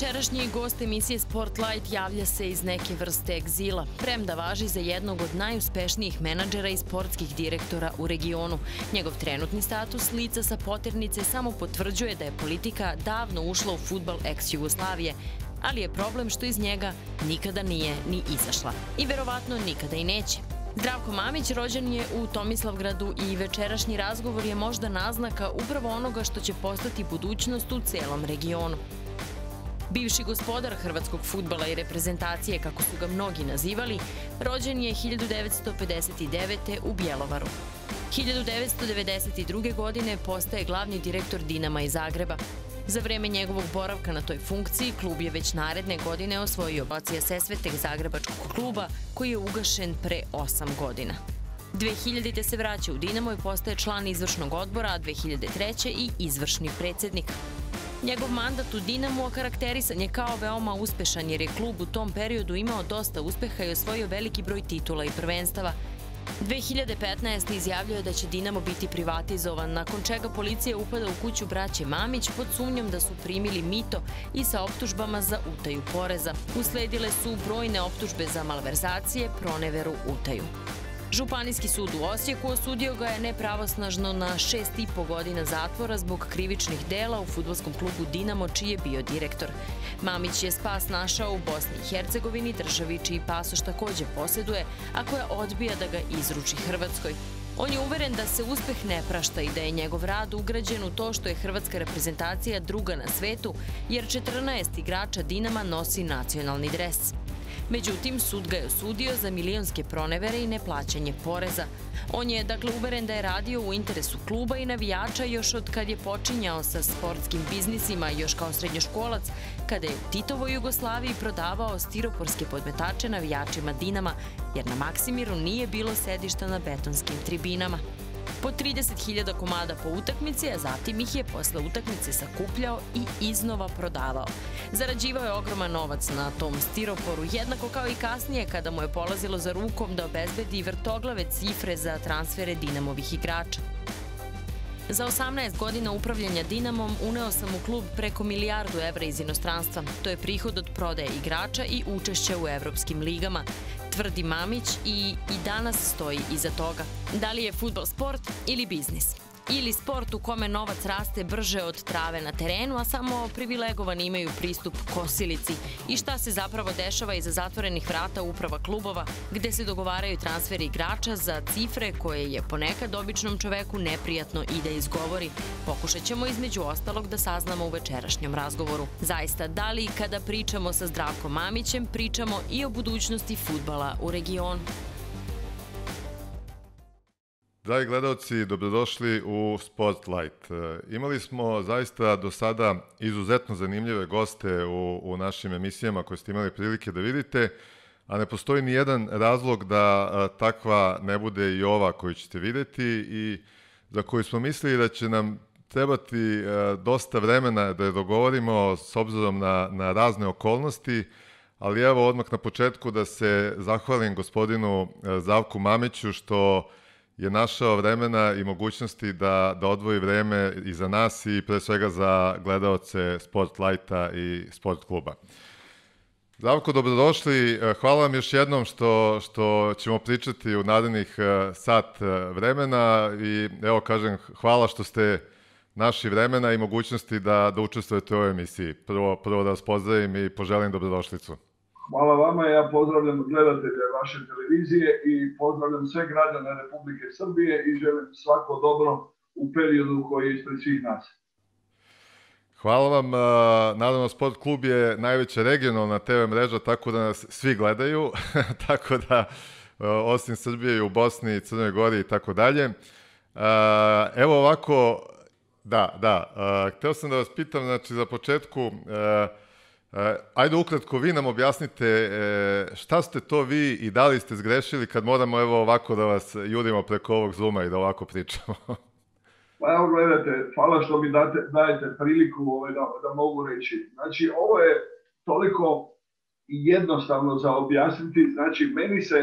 Večerašnji gost emisije Sportlight javlja se iz neke vrste egzila, premda važi za jednog od najuspešnijih menadžera i sportskih direktora u regionu. Njegov trenutni status lica sa poternice samo potvrđuje da je politika davno ušla u fudbal ex-Jugoslavije, ali je problem što iz njega nikada nije ni izašla. I verovatno nikada i neće. Zdravko Mamić rođen je u Tomislavgradu i večerašnji razgovor je možda naznaka upravo onoga što će postati budućnost u celom regionu. Bivši gospodar hrvatskog fudbala i reprezentacije, kako su ga mnogi nazivali, rođen je 1959. u Bjelovaru. 1992. godine postaje glavni direktor Dinama iz Zagreba. Za vreme njegovog boravka na toj funkciji, klub je već naredne godine osvojio Bocija Sesveteg zagrebačkog kluba, koji je ugašen pre 8 godina. 2000. se vraća u Dinamo i postaje član izvršnog odbora, a 2003. i izvršni predsjednik. Njegov mandat u Dinamu okarakterisan je kao veoma uspešan jer je klub u tom periodu imao dosta uspeha i osvojio veliki broj titula i prvenstava. 2015. izjavljuje da će Dinamo biti privatizovan, nakon čega policija upada u kuću braće Mamić pod sumnjom da su primili mito i sa optužbama za utaju poreza. Usledile su brojne optužbe za malverzacije, proneveru, utaju. Županijski sud u Osijeku osudio ga je nepravosnažno na 6,5 godina zatvora zbog krivičnih dela u fudbalskom klubu Dinamo, čiji je bio direktor. Mamić je spas našao u Bosni i Hercegovini, državi čiji pasoš takođe posjeduje, a koja odbija da ga izruči Hrvatskoj. On je uveren da se uspeh ne prašta i da je njegov rad ugrađen u to što je hrvatska reprezentacija druga na svetu, jer 14 igrača Dinama nosi nacionalni dres. Međutim, sud ga je osudio za milionske pronevere i neplaćanje poreza. On je, dakle, uveren da je radio u interesu kluba i navijača još od kad je počinjao sa sportskim biznisima, još kao srednjoškolac, kada je u Titovoj Jugoslaviji prodavao stiroporske podmetače navijačima Dinama, jer na Maksimiru nije bilo sedišta na betonskim tribinama. Po 30.000 komada po utakmici, a zatim ih je posle utakmice sakupljao i iznova prodavao. Zarađivao je ogroman novac na tom stiroporu, jednako kao i kasnije kada mu je polazilo za rukom da obezbedi vrtoglave cifre za transfere Dinamovih igrača. Za 18 godina upravljanja Dinamom uneo sam u klub preko 1 milijardu evra iz inostranstva. To je prihod od prodaje igrača i učešća u evropskim ligama, tvrdi Mamić i danas stoji iza toga. Da li je fudbal sport ili biznis? Ili sport u kome novac raste brže od trave na terenu, a samo privilegovani imaju pristup kosilici? I šta se zapravo dešava iza zatvorenih vrata uprava klubova, gde se dogovaraju transferi igrača za cifre koje je ponekad običnom čoveku neprijatno i da izgovori? Pokušat ćemo između ostalog da saznamo u večerašnjem razgovoru. Zaista, da li kada pričamo sa Zdravkom Mamićem, pričamo i o budućnosti fudbala u regionu? Dragi gledalci, dobrodošli u Sportlight. Imali smo zaista do sada izuzetno zanimljive goste u našim emisijama koje ste imali prilike da vidite, a ne postoji ni jedan razlog da takva ne bude i ova koju ćete videti i za koju smo mislili da će nam trebati dosta vremena da je dogovorimo s obzirom na razne okolnosti, ali evo odmah na početku da se zahvalim gospodinu Zdravku Mamiću što je našao vremena i mogućnosti da odvoji vreme i za nas i pre svega za gledaoce Sportlighta i Sport kluba. Zdravko, dobrodošli. Hvala vam još jednom što ćemo pričati u narednih sat vremena i evo kažem hvala što ste naši vremena i mogućnosti da učestvujete u ovoj emisiji. Prvo da vas pozdravim i poželim dobrodošlicu. Hvala vama, ja pozdravljam gledatelje vaše televizije i pozdravljam sve građane Republike Srbije i želim svako dobro u periodu koji je ispred svih nas. Hvala vam. Naravno, Sport klub je najveća regionalna TV mreža, tako da nas svi gledaju, tako da osim Srbije i u Bosni, Crnoj Gori i tako dalje. Evo ovako, hteo sam da vas pitam, znači za početku, ajde ukratko vi nam objasnite šta ste to vi i da li ste zgrešili kad moramo evo ovako da vas jurimo preko ovog Zooma i da ovako pričamo. Pa evo gledajte, hvala što mi dajete priliku da mogu reći. Znači ovo je toliko jednostavno za objasniti, znači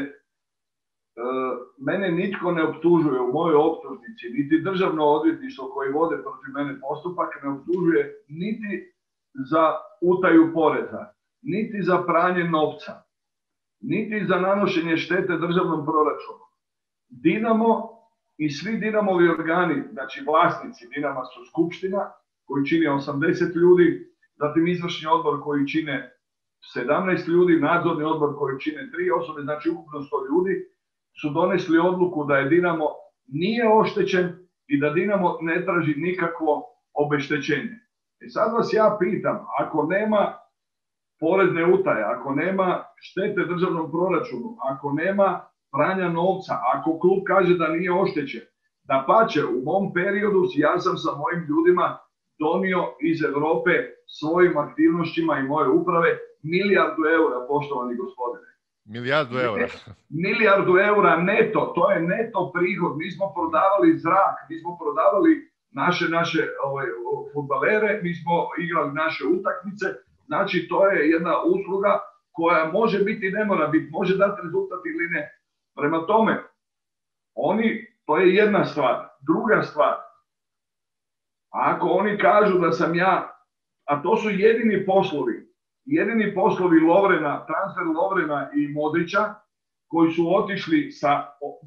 mene nitko ne optužuje u mojoj optužnici, niti državno odvjetništvo koji vode protiv mene postupak ne optužuje niti za utaju poreza, niti za pranje novca, niti za nanošenje štete državnom proračunu. Dinamo i svi Dinamovi organi, znači vlasnici Dinama su skupština koji čini 80 ljudi, zatim izvršni odbor koji čine 17 ljudi, nadzorni odbor koji čine 3 osobe, znači ukupno 100 ljudi, su donesli odluku da je Dinamo nije oštećen i da Dinamo ne traži nikakvo obeštećenje. I sad vas ja pitam, ako nema porezne utaje, ako nema štete državnom proračunu, ako nema pranja novca, ako klub kaže da nije oštećen, dapače, u mom periodu ja sam sa mojim ljudima donio iz Evrope svojim aktivnostima i moje uprave milijardu eura, poštovani gospodine. Milijardu eura? Milijardu eura neto, to je neto prihod. Mi smo prodavali zrak, mi smo prodavali naše fudbalere, mi smo igrali naše utakmice. Znači, to je jedna usluga koja može biti i ne mora biti, može dati rezultat ili ne. Prema tome, to je jedna stvar. Druga stvar, ako oni kažu da sam ja, a to su jedini poslovi Lovrena, transfer Lovrena i Modrića, koji su otišli sa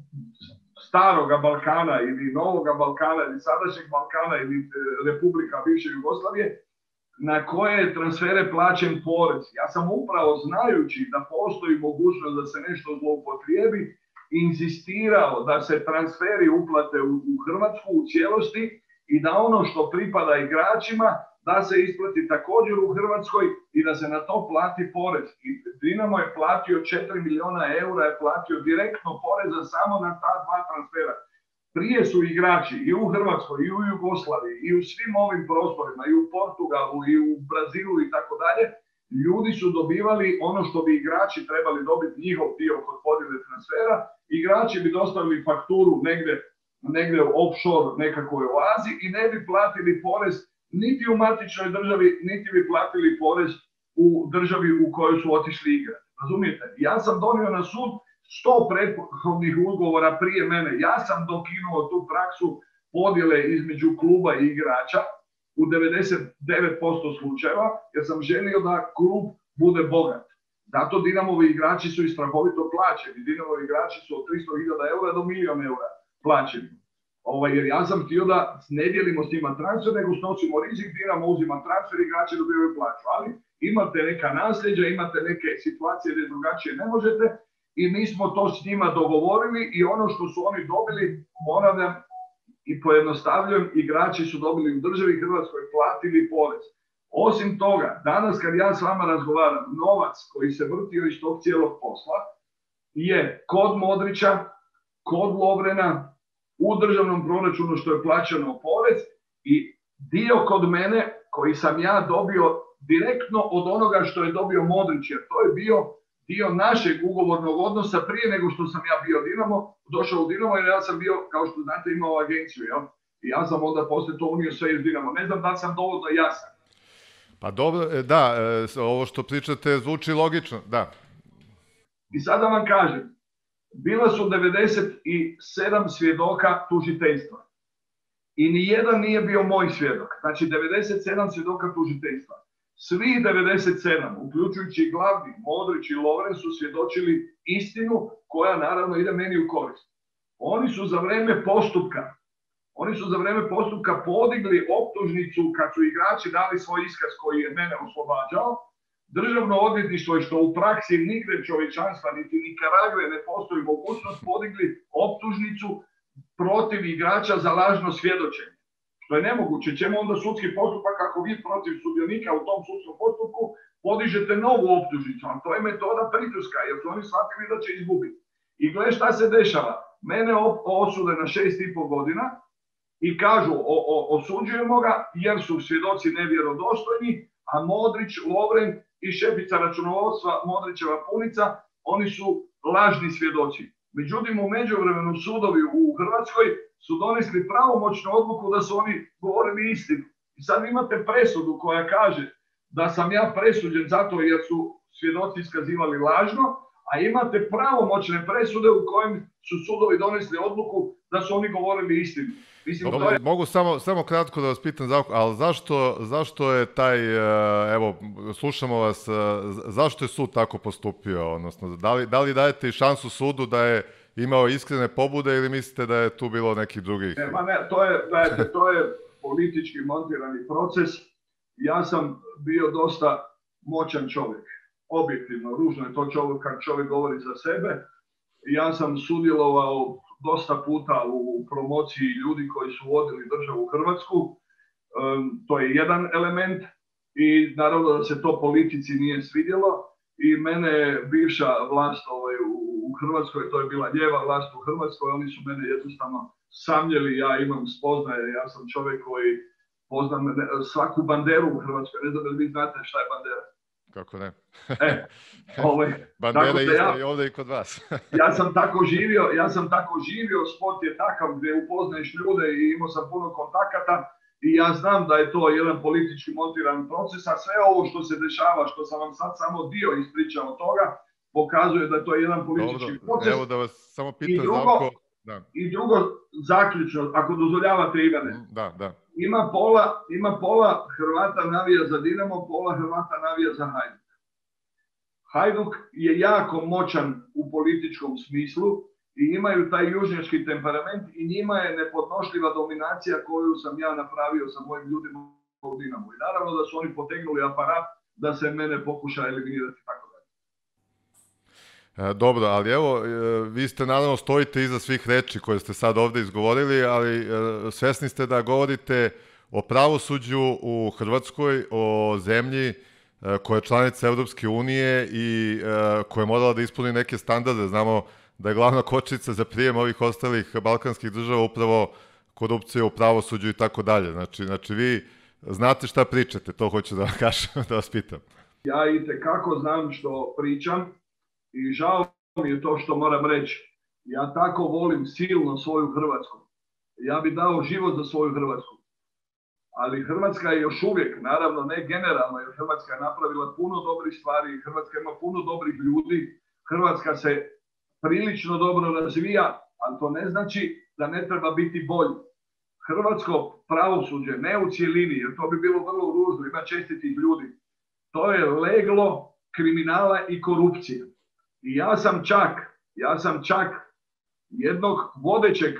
staroga Balkana ili novoga Balkana ili sadašnjeg Balkana ili Republika bivše Jugoslavije, na koje je transfere plaćen porez. Ja sam upravo znajući da postoji mogućnost da se nešto zloupotrijebi, insistirao da se transferi uplate u Hrvatsku u cijelosti i da ono što pripada igračima da se isplati također u Hrvatskoj i da se na to plati porez. I Dinamo je platio 4 miliona eura, je platio direktno poreza samo na ta 2 transfera. Prije su igrači i u Hrvatskoj, i u Jugoslaviji, i u svim ovim prostorima, i u Portugalu, i u Brazilu i tako dalje, ljudi su dobivali ono što bi igrači trebali dobiti, njihov dio kod podjele transfera. Igrači bi dostavili fakturu negdje u offshore nekakvoj oazi i ne bi platili porez niti u matičnoj državi, niti bi platili porez u državi u kojoj su otišli igrati. Razumijete? Ja sam donio na sud 100 prethodnih ugovora prije mene. Ja sam dokinuo tu praksu podjele između kluba i igrača u 99% slučajeva, jer sam želio da klub bude bogat. Zato Dinamovi igrači su i strahovito plaćeni. Dinamovi igrači su od 300.000 eura do 1.000.000 eura plaćeni. Jer ja sam htio da ne dijelimo s njima transfer, nego snosimo rizik, Dinamo uzima transfer, igrači dobivaju plaću. Ali imate neka nasljeđa, imate neke situacije gdje drugačije ne možete i mi smo to s njima dogovorili i ono što su oni dobili, ponavljam i pojednostavljujem, igrači su dobili u državi Hrvatskoj, platili porez. Osim toga, danas kad ja s vama razgovaram, novac koji se vrtio iz tog cijelog posla je kod Modrića, kod Lovrena, u državnom proračunu što je plaćano porez i dio kod mene koji sam ja dobio direktno od onoga što je dobio Modrić, jer to je bio dio našeg ugovornog odnosa prije nego što sam ja bio došao u Dinamo, jer ja sam bio, kao što znate, imao agenciju, jel? I ja sam onda poslije to unio sve iz Dinamo. Ne znam da sam dovoljno jasan. Pa dobro, da, ovo što pričate zvuči logično, da. I sad da vam kažem, bila su 97 svjedoka tužiteljstva. I nijedan nije bio moj svjedok. Znači 97 svjedoka tužiteljstva. Svi 97, uključujući glavni, Modrić i Lovren, su svjedočili istinu koja naravno ide meni u korist. Oni su za vrijeme postupka podigli optužnicu kad su igrači dali svoj iskaz koji je mene oslobađao. Državno odvjetništvo je, što u praksi nigdje čovječanstva niti Nikaragve ne postoji mogućnost, podigli optužnicu protiv igrača za lažno svjedočenje. Što je nemoguće. Čemu onda sudski postupak ako vi protiv sudionika u tom sudskom postupku podižete novu optužnicu? A to je metoda pritiska, jer su oni shvatili da će izgubiti. I gle šta se dešava. Mene osude na 6,5 godina i kažu osuđujemo ga jer su svjedoci nevjerodostojni, a Modrić, Lovren i šefica računovodstva Modrićeva punica, oni su lažni svjedoci. Međutim, u međuvremenu sudovi u Hrvatskoj su donesli pravomoćnu odluku da su oni govorili istinu. I sad imate presudu koja kaže da sam ja presuđen zato jer su svjedoci iskazivali lažno, a imate pravomoćne presude u kojem su sudovi donesli odluku da su oni govorili istinu. Mislim, dobro, mogu samo kratko da vas pitam, ali zašto je taj, evo, slušamo vas, zašto je sud tako postupio? Odnosno, da li dajete i šansu sudu da je imao iskrene pobude ili mislite da je tu bilo nekih drugih? Ne, to je politički montirani proces. Ja sam bio dosta moćan čovjek. Objektivno, ružno je to kad čovjek govori za sebe. Ja sam sudjelovao dosta puta u promociji ljudi koji su vodili državu Hrvatsku. To je jedan element i naravno da se to politici nije svidjelo i mene bivša vlast u Hrvatskoj, to je bila lijeva vlast u Hrvatskoj, oni su mene jednostavno samljeli, ja imam spoznaje, ja sam čovjek koji poznam svaku banderu u Hrvatskoj, ne znam da vi znate šta je bandera. Kako ne? Bandera je i ovdje i kod vas. ja sam tako živio, sport je takav gdje upoznaješ ljude i imao sam puno kontakata i ja znam da je to jedan politički montiran proces, a sve ovo što se dešava, što sam vam sad samo dio ispričao od toga, pokazuje da je to jedan politički proces. Evo da vas samo pitam I drugo, zaključno, ako dozvoljavate, Ivane, da. Ima pola Hrvata navija za Dinamo, pola Hrvata navija za Hajduk. Hajduk je jako moćan u političkom smislu i imaju taj južnjački temperament i njima je nepodnošljiva dominacija koju sam ja napravio sa mojim ljudima u Dinamu. I naravno da su oni potegnuli aparat da se mene pokuša eliminirati tako dalje. Dobro, ali evo, vi ste naravno stojite iza svih reči koje ste sad ovde izgovorili, ali svesni ste da govorite o pravosuđu u Hrvatskoj, o zemlji koja je članica Evropske unije i koja je morala da ispuni neke standarde. Znamo da je glavna kočnica za prijem ovih ostalih balkanskih država upravo korupcija u pravosuđu i tako dalje. Znači, vi znate šta pričate, to hoću da vam kažem, da vas pitam. Ja itekako znam što pričam i žao mi je to što moram reći. Ja tako volim silno svoju Hrvatsku. Ja bi dao život za svoju Hrvatsku. Ali Hrvatska je još uvijek, naravno ne generalno, jer Hrvatska je napravila puno dobrih stvari, Hrvatska ima puno dobrih ljudi, Hrvatska se prilično dobro razvija, ali to ne znači da ne treba biti bolji. Hrvatsko pravosuđe, ne u cijelini, jer to bi bilo vrlo ružno, ima čestitih ljudi. To je leglo kriminala i korupcije. I ja sam čak jednog vodećeg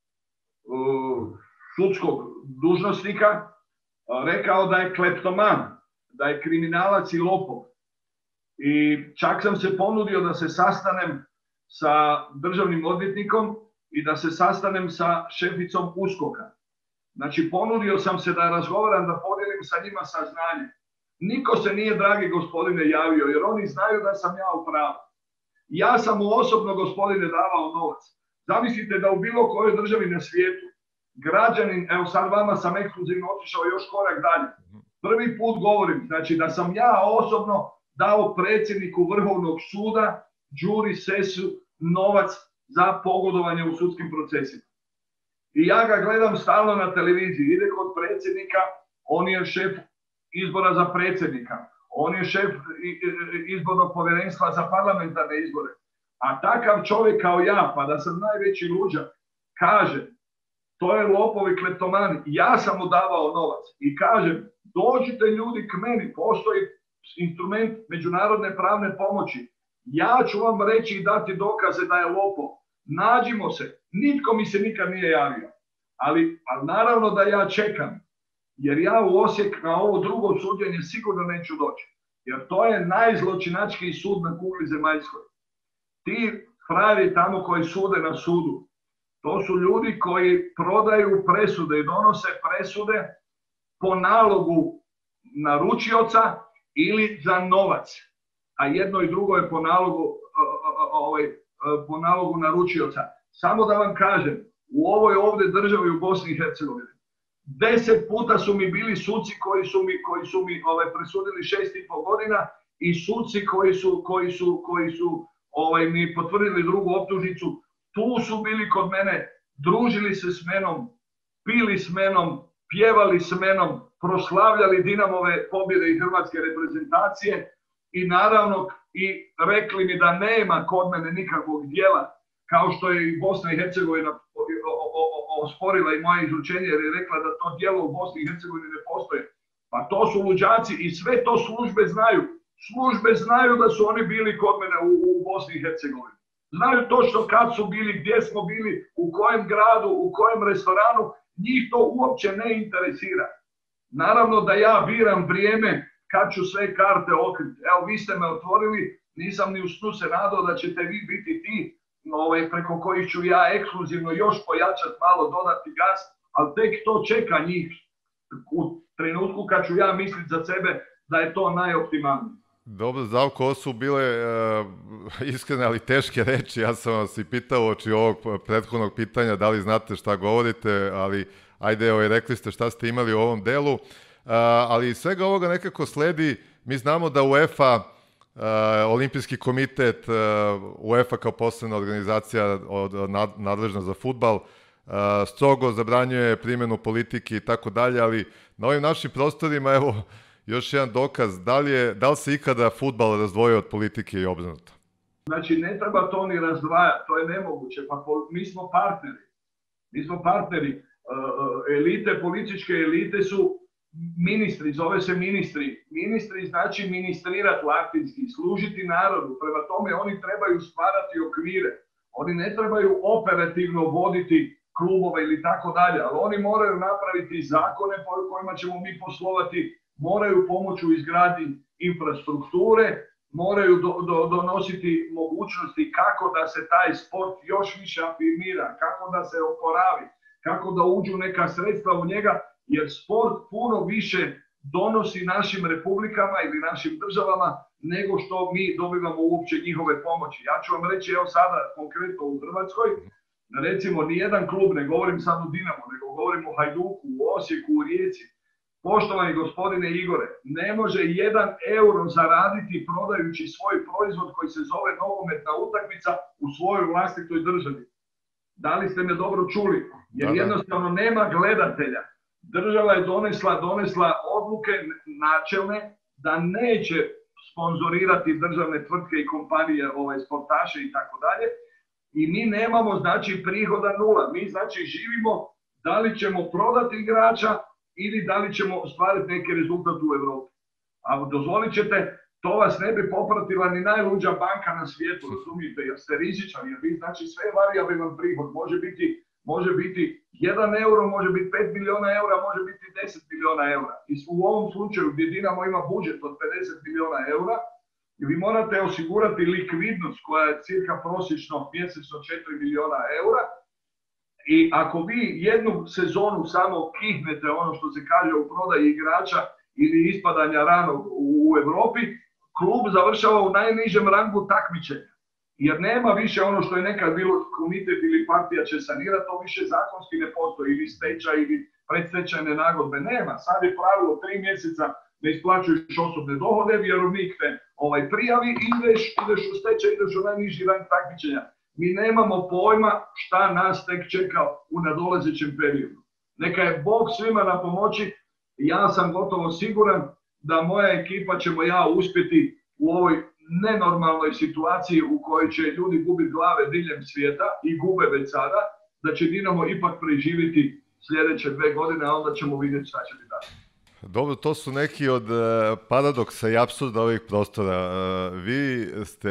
sudskog dužnosnika rekao da je kleptoman, da je kriminalac i lopov. I čak sam se ponudio da se sastanem sa državnim odvjetnikom i da se sastanem sa šeficom USKOK-a. Znači, ponudio sam se da razgovaram, da podijelim sa njima saznanje. Niko se nije, dragi gospodine, javio, jer oni znaju da sam ja u pravu. Ja sam mu osobno, gospodine, davao novac. Zamislite da u bilo kojoj državi na svijetu građanin, evo sad vama sam ekskluzivno otišao još korak dalje. Prvi put govorim, znači da sam ja osobno dao predsjedniku Vrhovnog suda, Đuri Sesu, novac za pogodovanje u sudskim procesima. I ja ga gledam stalno na televiziji, ide kod predsjednika, on je šef izbora za predsjednika, on je šef izbornog povjerenstva za parlamentarne izbore. A takav čovjek kao ja, pa da sam najveći luđak, kaže, to je lopov i kleptoman, ja sam mu davao novac i kažem, dođite ljudi k meni, postoji instrument međunarodne pravne pomoći, ja ću vam reći i dati dokaze da je lopov, nađimo se, nitko mi se nikad nije javio, ali naravno da ja čekam, jer ja u Osijek na ovo drugo suđenje sigurno neću doći, jer to je najzločinačkiji sud na kugli zemaljskoj. Ti frajeri tamo koji sude na sudu, to su ljudi koji prodaju presude i donose presude po nalogu naručioca ili za novac. A jedno i drugo je po nalogu naručioca. Samo da vam kažem, u ovoj ovdje državi u Bosni i Hercegovini 10 puta su mi bili suci koji su mi presudili 6,5 godina i suci koji su mi potvrdili drugu optužnicu. Tu su bili kod mene, družili se s menom, pili s menom, pjevali s menom, proslavljali Dinamove pobjede i hrvatske reprezentacije i naravno i rekli mi da nema kod mene nikakvog djela. kao što je i Bosna i Hercegovina osporila i moje izručenje jer je rekla da to djelo u Bosni i Hercegovini ne postoje. Pa to su luđaci i sve to službe znaju. Službe znaju da su oni bili kod mene u Bosni i Hercegovini. Znaju točno kad su bili, gdje smo bili, u kojem gradu, u kojem restoranu. Njih to uopće ne interesira. Naravno da ja biram vrijeme kad ću sve karte otkriti. Evo, vi ste me otvorili, nisam ni u snu se nadao da ćete vi biti ti preko kojih ću ja ekskluzivno još pojačati, malo dodati gas, ali tek to čeka njih u trenutku kad ću ja misliti za sebe da je to najoptimalnije. Dobro, Zdravko, ovo su bile iskrene, ali teške reči. Ja sam vas i pitao oči ovog prethodnog pitanja da li znate šta govorite, ali ajde, rekli ste šta ste imali u ovom delu. Ali iz svega ovoga nekako sledi, mi znamo da UEFA, Olimpijski komitet, UEFA kao posebna organizacija nadležna za fudbal, strogo zabranjuje primjenu politike i tako dalje, ali na ovim našim prostorima, evo, još jedan dokaz, da li se ikada fudbal razdvojio od politike i obrnuto? Znači, ne treba to ni razdvajati, to je nemoguće, pa mi smo partneri. Mi smo partneri. Elite, političke elite su ministri, zove se ministri. Ministri znači ministrirati latinski, služiti narodu. Prema tome oni trebaju stvarati okvire. Oni ne trebaju operativno voditi klubove ili tako dalje, ali oni moraju napraviti zakone po kojima ćemo mi poslovati, moraju pomoći u izgradnji infrastrukture, moraju donositi mogućnosti kako da se taj sport još više afirmira, kako da se oporavi, kako da uđu neka sredstva u njega, jer sport puno više donosi našim republikama ili našim državama nego što mi dobivamo uopće njihove pomoći. Ja ću vam reći, evo sada konkretno u Hrvatskoj, recimo nijedan klub, ne govorim sad o Dinamo, nego govorim o Hajduku, u Osijeku, u Rijeci. Poštovani gospodine Igore, ne može 1 euro zaraditi prodajući svoj proizvod koji se zove nogometna utakmica u svojoj vlastitoj državi. Da li ste me dobro čuli? Jer jednostavno nema gledatelja. Država je donesla odluke načelne da neće sponzorirati državne tvrtke i kompanije, sportaše i tako dalje. I mi nemamo, znači, prihoda nula. Mi, znači, živimo da li ćemo prodati igrača ili da li ćemo ostvariti neki rezultat u Evropi. A dozvolit ćete, to vas ne bi popratila ni najluđa banka na svijetu, razumijete, jer ste rizičani, jer vi, znači, sve varijabilan prihod može biti 1 euro, može biti 5 miliona eura, može biti 10 miliona eura. I u ovom slučaju gdje Dinamo ima budžet od 50 miliona eura, vi morate osigurati likvidnost koja je cirka prosječno mjesečno 4 miliona eura. I ako vi jednu sezonu samo kihnete, ono što se kaže u prodaji igrača ili ispadanja ranog u Evropi, klub završava u najnižem rangu takmičenja. Jer nema više ono što je nekad bilo komitet ili partija će sanirati, to više zakonski ne postoji, ili stečaj ili predstečajne nagodbe. Nema. Sad je pravilo 3 mjeseca ne isplaćuješ osobne dohode, vjerovnik te prijavi, ideš u stečaj, ideš u najniži rang takmičenja. Mi nemamo pojma šta nas tek čeka u nadolazećem periodu. Neka je Bog svima na pomoći. Ja sam gotovo siguran da moja ekipa ćemo uspjeti u ovoj nenormalnoj situaciji u kojoj će ljudi gubiti glave diljem svijeta i gube već sada, da će Dinamo ipak preživjeti sljedeće 2 godine, a onda ćemo vidjeti šta će biti dalje. Dobro, to su neki od paradoksa i apsurda ovih prostora. Vi ste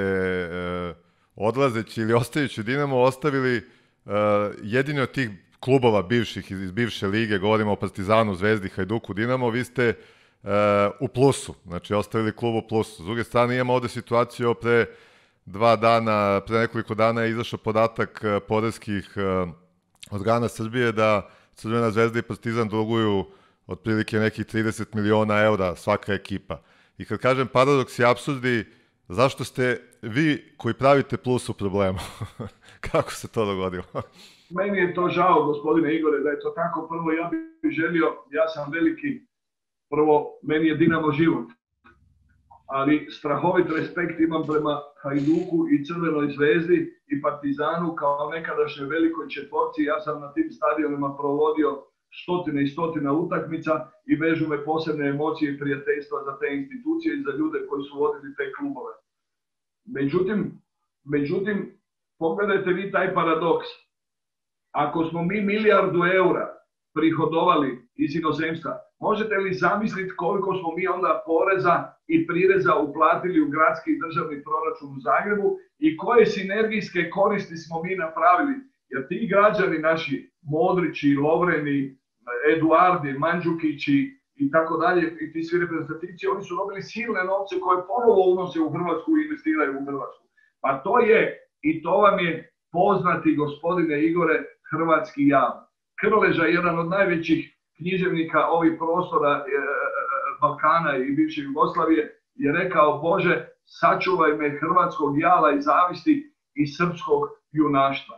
odlazeći ili ostajući Dinamo ostavili jedini od tih klubova bivših iz bivše lige, govorimo o Partizanu, Zvezdi, Hajduku, Dinamo, vi ste u plusu, znači ostavili klub u plusu. S druge strane imamo ovde situaciju pre nekoliko dana je izašao podatak poreskih organa Srbije da Crvena Zvezda i Partizan duguju otprilike nekih 30 miliona eura svaka ekipa. I kad kažem paradoks i apsurdi, zašto ste vi koji pravite plus u problemu? Kako se to dogodilo? Meni je to žao, gospodine Igore, da je to tako. Prvo, ja bih želio, ja sam veliki, prvo, meni je Dinamo život, ali strahovit respekt imam prema Hajduku i Crvenoj Zvezdi i Partizanu kao nekadašnjoj velikoj četvorci. Ja sam na tim stadionima provodio stotine i stotine utakmica i vežu me posebne emocije i prijateljstva za te institucije i za ljude koji su vodili te klubove. Međutim, pogledajte vi taj paradoks. Ako smo mi milijardu eura prihodovali iz inozemstva, možete li zamisliti koliko smo mi onda poreza i prireza uplatili u gradski i državni proračun u Zagrebu i koje sinergijske koristi smo mi napravili? Jer ti građani naši, Modrići, Lovreni, Eduardi, Mandžukići i tako dalje, i ti svi reprezentativci, oni su dobili silne novce koje ponovo unose u Hrvatsku i investiraju u Hrvatsku. Pa to je, i to vam je poznati, gospodine Igore, hrvatski jav. Krleža, jedan od najvećih književnika ovih prostora Balkana i bivše Jugoslavije, je rekao: Bože, sačuvaj me hrvatskog jala i zavisti i srpskog junaštva.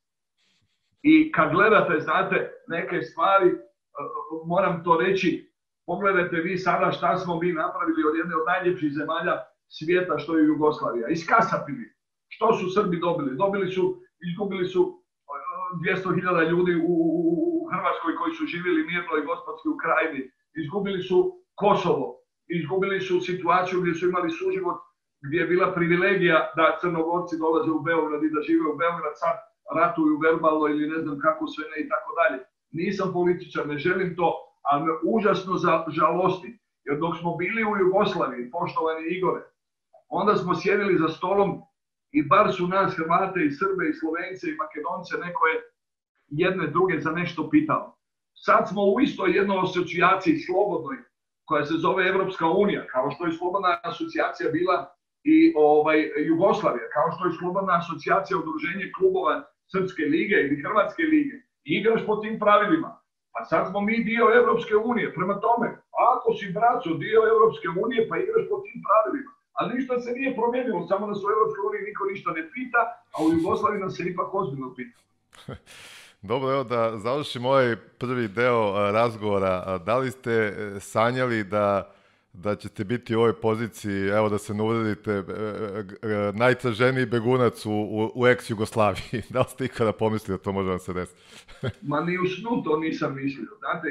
I kad gledate, znate, neke stvari, moram to reći, pogledajte vi sada šta smo mi napravili od jedne od najljepših zemalja svijeta, što je Jugoslavija. Iskasapili. Što su Srbi dobili? Izgubili su 200.000 ljudi u Hrvatskoj koji su živjeli mirno i gospodski u Krajini. Izgubili su Kosovo. Izgubili su situaciju gdje su imali suživot, gdje je bila privilegija da Crnogorci dolaze u Beograd i da žive u Beograd, sad ratuju verbalno ili ne znam kako sve ne i tako dalje. Nisam političar, ne želim to, ali me užasno žalosti. Jer dok smo bili u Jugoslaviji, poštovani Igore, onda smo sjedili za stolom i bar su nas Hrvate i Srbe i Slovence i Makedonce neko je jedne druge za nešto pitao. Sad smo u istoj jednoj asocijaciji slobodnoj koja se zove Evropska unija, kao što je slobodna asocijacija bila i Jugoslavija, kao što je slobodna asocijacija udruženje klubova Srpske lige ili Hrvatske lige. I igraš po tim pravilima. Pa sad smo mi dio Evropske unije. Prema tome, ako si, braco, dio Evropske unije, pa igraš po tim pravilima. Ali ništa se nije promijenilo, samo da su u Evropskoj uniji niko ništa ne pita, a u Jugoslaviji nas se ipak ozbiljno pita. Dobro, evo da završim ovaj prvi deo razgovora. Da li ste sanjali da ćete biti u ovoj poziciji, evo da se ne uvredite, najtraženiji begunac u ex-Jugoslaviji? Da li ste ikada pomislili da to može vam se desiti? Ma ni u snu to nisam mislio. Znate,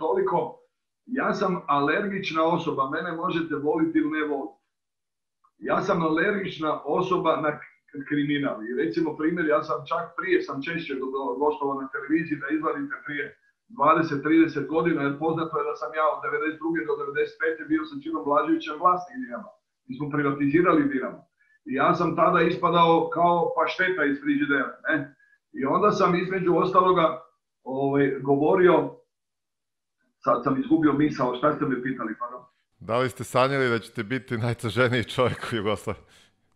ja sam alergična osoba, mene možete voliti ili ne voliti. Ja sam alergična osoba na kriminal. I recimo primjer, ja sam češće gostovao na televiziji da izvadite prije 20-30 godina, jer poznato je da sam ja od 92. do 95. bio sa Činom Blaževićem vlasnik Dinama. Mi smo privatizirali Dinamo. I ja sam tada ispadao kao pašteta iz frižidera. I onda sam između ostaloga govorio, sad sam izgubio misao, šta ste me pitali? Pardon? Da li ste sanjali da ćete biti najtraženiji čovjek u Jugoslaviji?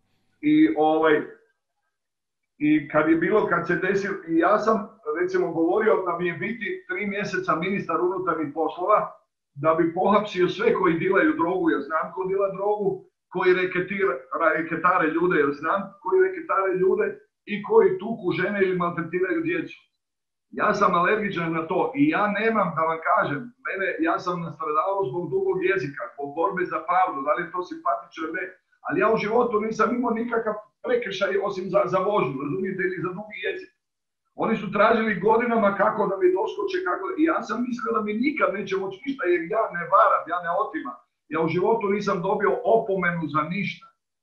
I kad se desilo, i ja sam recimo govorio da mi je biti 3 mjeseca ministar unutarnjih poslova, da bi pohapsio sve koji dilaju drogu, jer znam ko dila drogu, koji reketare ljude, jer znam koji reketare ljude i koji tuku žene ili maltretiraju djecu. Ja sam alergičan na to i ja nemam, da vam kažem, ja sam nastradao zbog dugog jezika, zbog borbe za pravdu, da li je to simpatično ili ne, ali ja u životu nisam imao nikakav prekršaj osim za vožnju, razumijete, ili za dugi jezik. Oni su tražili godinama kako da mi doskoče, i ja sam mislio da mi nikad neće moći ništa, jer ja ne varam, ja ne otimam. Ja u životu nisam dobio opomenu za ništa.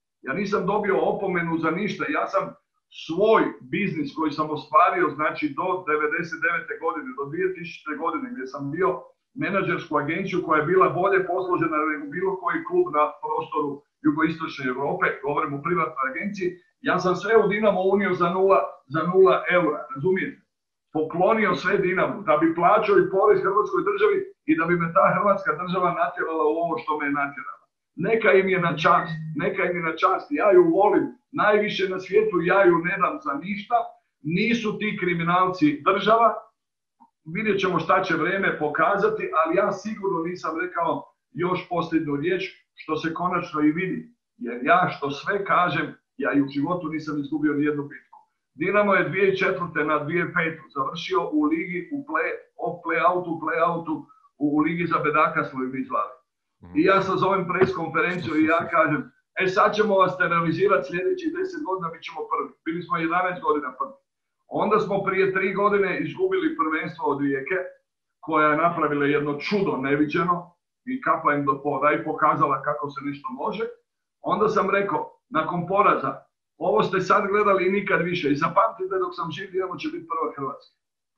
Ja sam svoj biznis koji sam ostvario, znači do 99. godine, do 2000. godine, gdje sam bio menadžersku agenciju koja je bila bolje posložena nego bilo koji klub na prostoru jugoistočne Europe, govorim o privatnoj agenciji, ja sam sve u Dinamo unio za 0 eura, razumijete? Poklonio sve Dinamo da bi plaćao i porez Hrvatskoj državi i da bi me ta Hrvatska država natjerala u ovo što me je natjerala. Neka im je na čast, ja ju volim najviše na svijetu, ja ju ne dam za ništa, nisu ti kriminalci država, vidjet ćemo šta će vrijeme pokazati, ali ja sigurno nisam rekao još posljednju riječ, što se konačno i vidi, jer ja što sve kažem, ja i u životu nisam izgubio nijednu bitku. Dinamo je 2004. na 2005. završio u ligi, u play-outu, u ligi za bedaka smo im izvali. I ja sam zovem pres konferenciju i ja kažem, sad ćemo vas terorizirati sljedećih 10 godina, mi ćemo prvi. Bili smo 11 godina prvi. Onda smo prije 3 godine izgubili prvenstvo od Rijeke, koja je napravila jedno čudo neviđeno i kapa im do poda i pokazala kako se nešto može. Onda sam rekao, nakon poraza, ovo ste sad gledali i nikad više. I zapamtite dok sam živ, Dinamo će biti prva Hrvatska.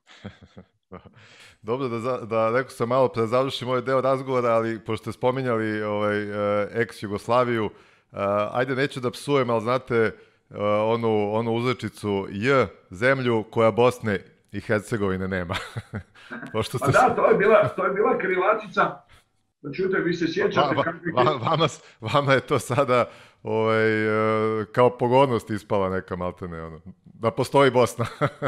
Dobro, da rekao sam malo pre završim ovaj deo razgovora, ali pošto ste spominjali ex-Jugoslaviju, ajde neću da psujem, ali znate onu uzrečicu J, zemlju koja Bosne i Hercegovine nema. Pa da, to je bila krilatica. Čujte, vi se sjećate Vama je to sada kao pogodnost ispala neka maltene, da postoji Bosna.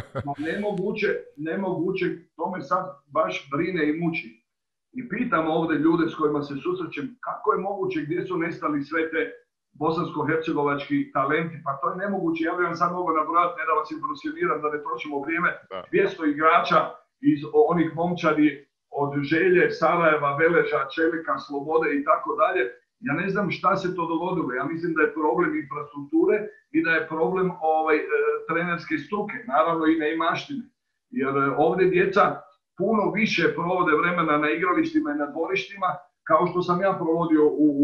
Nemoguće, to me sad baš brine i muči. I pitam ovdje ljude s kojima se susrećem, kako je moguće, gdje su nestali sve te bosansko-hercegovački talenti, pa to je nemoguće. Ja bih vam sad mogao nabrojati, ne da vas impresioniram, da ne trošimo vrijeme, 200 igrača iz onih momčadi od Želje, Sarajeva, Veleža, Čelika, Slobode i tako dalje. Ja ne znam šta se to dogodilo. Ja mislim da je problem infrastrukture i da je problem trenerske struke, naravno i neimaštine. Jer ovdje djeca puno više provode vremena na igralištima i na dvorištima kao što sam ja provodio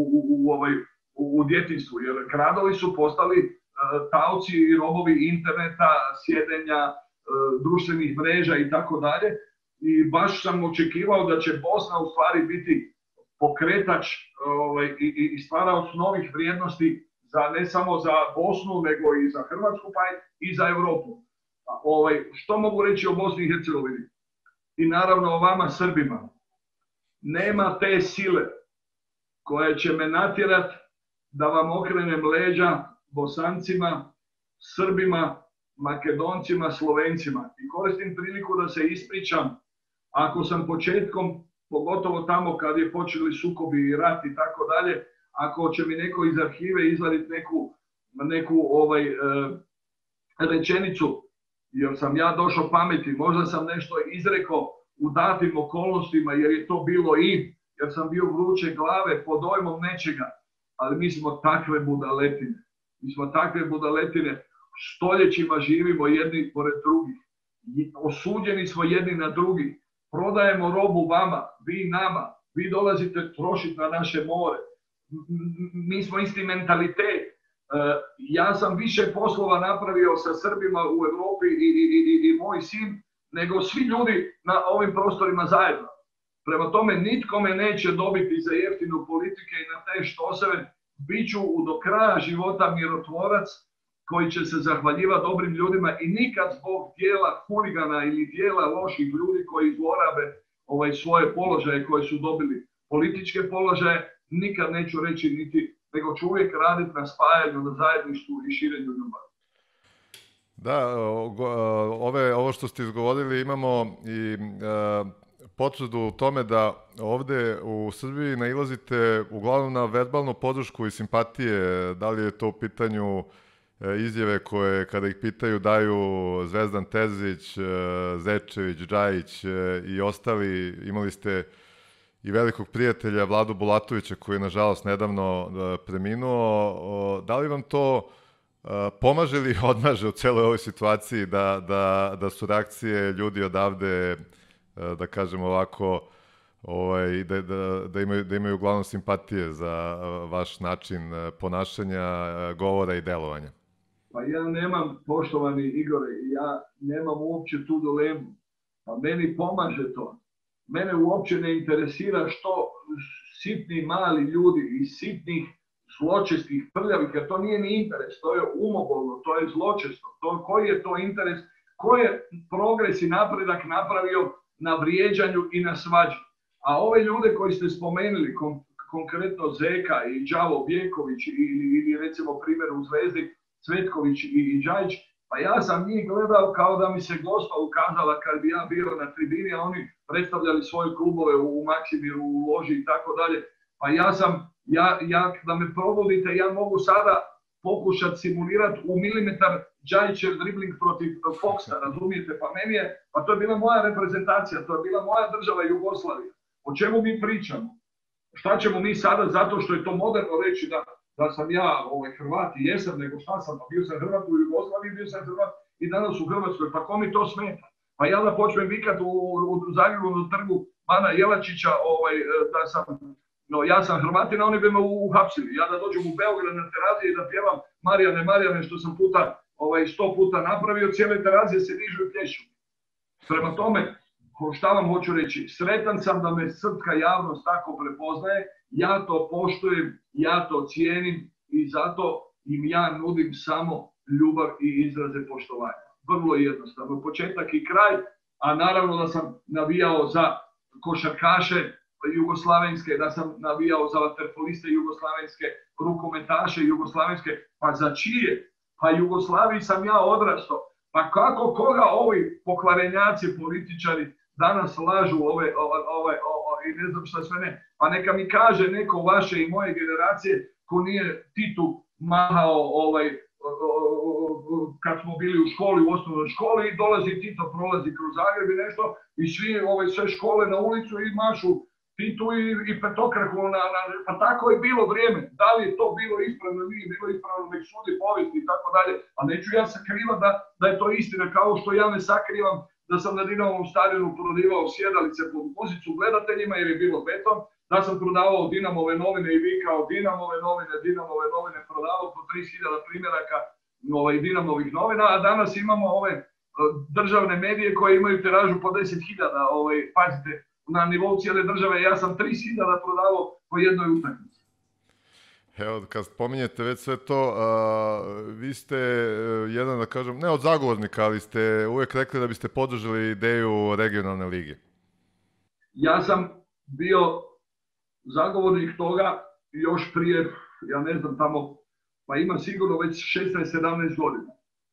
u djetinjstvu. Jer gradovi su postali taoci i robovi interneta, sjedenja, društvenih mreža i tako dalje. I baš sam očekivao da će Bosna u stvari biti pokretač i stvaraoc novih vrijednosti ne samo za Bosnu, nego i za Hrvatsku, pa i za Europu. Što mogu reći o Bosni i Hercegovini? I naravno o vama Srbima. Nema te sile koja će me natjerat da vam okrenem leđa Bosancima, Srbima, Makedoncima, Slovencima. I koristim priliku da se ispričam ako sam početkom, pogotovo tamo kad je počeli sukobi i rat i tako dalje, ako će mi neko iz arhive izvaditi neku rečenicu, jer sam ja došao pameti, možda sam nešto izrekao u datim okolnostima, jer je to bilo jer sam bio vruće glave pod dojmom nečega, ali mi smo takve budaletine. Mi smo takve budaletine, stoljećima živimo jedni pored drugih. Osuđeni smo jedni na drugi. Prodajemo robu vama, vi nama. Vi dolazite trošiti na naše more. Mi smo isti mentalitet. Ja sam više poslova napravio sa Srbima u Europi i moj sin, nego svi ljudi na ovim prostorima zajedno. Prema tome, nitko me neće dobiti za jeftinu politike i na te štoseve. Biću do kraja života mirotvorac koji će se zahvaljivati dobrim ljudima i nikad zbog dijela huligana ili dijela loših ljudi koji zlorabe svoje položaje koje su dobili, političke položaje, nikad neću reći niti, nego ću uvijek raditi na spajanju, na zajedništvu i širenju ljubavi. Da, ovo što ste izgovorili imamo i potvrdu u tome da ovde u Srbiji nailazite uglavnom na verbalnu podršku i simpatije, da li je to u pitanju izjave koje kada ih pitaju daju Zvezdan Terzić, Zečević, Džajić i ostali. Imali ste i velikog prijatelja Vladu Bulatovića koji je nažalost nedavno preminuo. Da li vam to pomaže ili odmaže u celoj ovoj situaciji da su reakcije ljudi odavde, da kažem ovako, da imaju uglavnom simpatije za vaš način ponašanja, govora i delovanja? Pa ja nemam, poštovani Igore, ja nemam uopće tu dilemu. Pa meni pomaže to. Mene uopće ne interesira što sitni mali ljudi iz sitnih, zločestih, prljavih, jer to nije ni interes, to je umobolno, to je zločesto. Koji je to interes, koji je progres i napredak napravio na vrijeđanju i na svađi. A ove ljude koji ste spomenuli, konkretno Zeka i Đavo Vjeković ili recimo primjer u Zvezdi, Cvetković i Džajić, pa ja sam njih gledao kao da mi se Gospa ukazala kad bi ja bio na tribini, a oni predstavljali svoje klubove u Maksimiru, u Loži i tako dalje. Pa da me probudite, ja mogu sada pokušati simulirati u milimetar Džajićev dribling protiv Foxa, razumijete? Pa to je bila moja reprezentacija, to je bila moja država Jugoslavija. O čemu mi pričamo? Šta ćemo mi sada, zato što je to moderno reći da sam ja Hrvat i jesam, nego šta sam, pa bio sam Hrvat u Jugoslaviji, bio sam Hrvat i danas u Hrvatskoj, pa ko mi to smeta? Pa ja da počnem vikat u Zagrebu na trgu Bana Jelačića da sam No ja sam Hrvatina, oni bi me uhapsili. Ja da dođem u Beograd na terazije i da pjevam Marijane, Marijane, što sam 100 puta napravio, cijele terazije se dižu i plješu. Prema tome, šta vam hoću reći, sretan sam da me srpska javnost tako prepoznaje, ja to poštujem, ja to cijenim i zato im ja nudim samo ljubav i izraze poštovanja. Vrlo jednostavno, početak i kraj, a naravno da sam navijao za košarkaše jugoslavenske, da sam navijao za vaterpoliste jugoslavenske, rukometaše jugoslavenske, pa za čije? Pa Jugoslaviji sam ja odrastao. Pa kako koga ovi pokvarenjaci, političari danas lažu i ne znam šta sve ne. Pa neka mi kaže neko vaše i moje generacije ko nije Titu mahao kad smo bili u školi, u osnovnoj školi i dolazi Tito, prolazi kroz Zagreb i nešto i svi sve škole na ulicu i mašu Titu i petokraku. Pa tako je bilo vrijeme. Da li je to bilo ispravno, nije bilo ispravno, nek sudi povijesti i tako dalje. A neću ja sakrivati da je to istina, kao što ja ne sakrivam da sam na Dinamovom stadionu prodavao sjedalice pod muzicu gledateljima jer je bilo beton, da sam prodavao Dinamove novine i vikao Dinamove novine, prodavao po 30.000 primjeraka Dinamovih novina, a danas imamo ove državne medije koje imaju tiražu po 10.000, pazite, na nivou cijele države, ja sam 30.000 prodavao po jednoj utakmici. Evo, kad spominjete već sve to, vi ste jedan, da kažem, ne od zagovornika, ali ste uvijek rekli da biste podržali ideju regionalne lige. Ja sam bio zagovornik toga još prije, ja ne znam tamo, pa ima sigurno već 16-17 godina.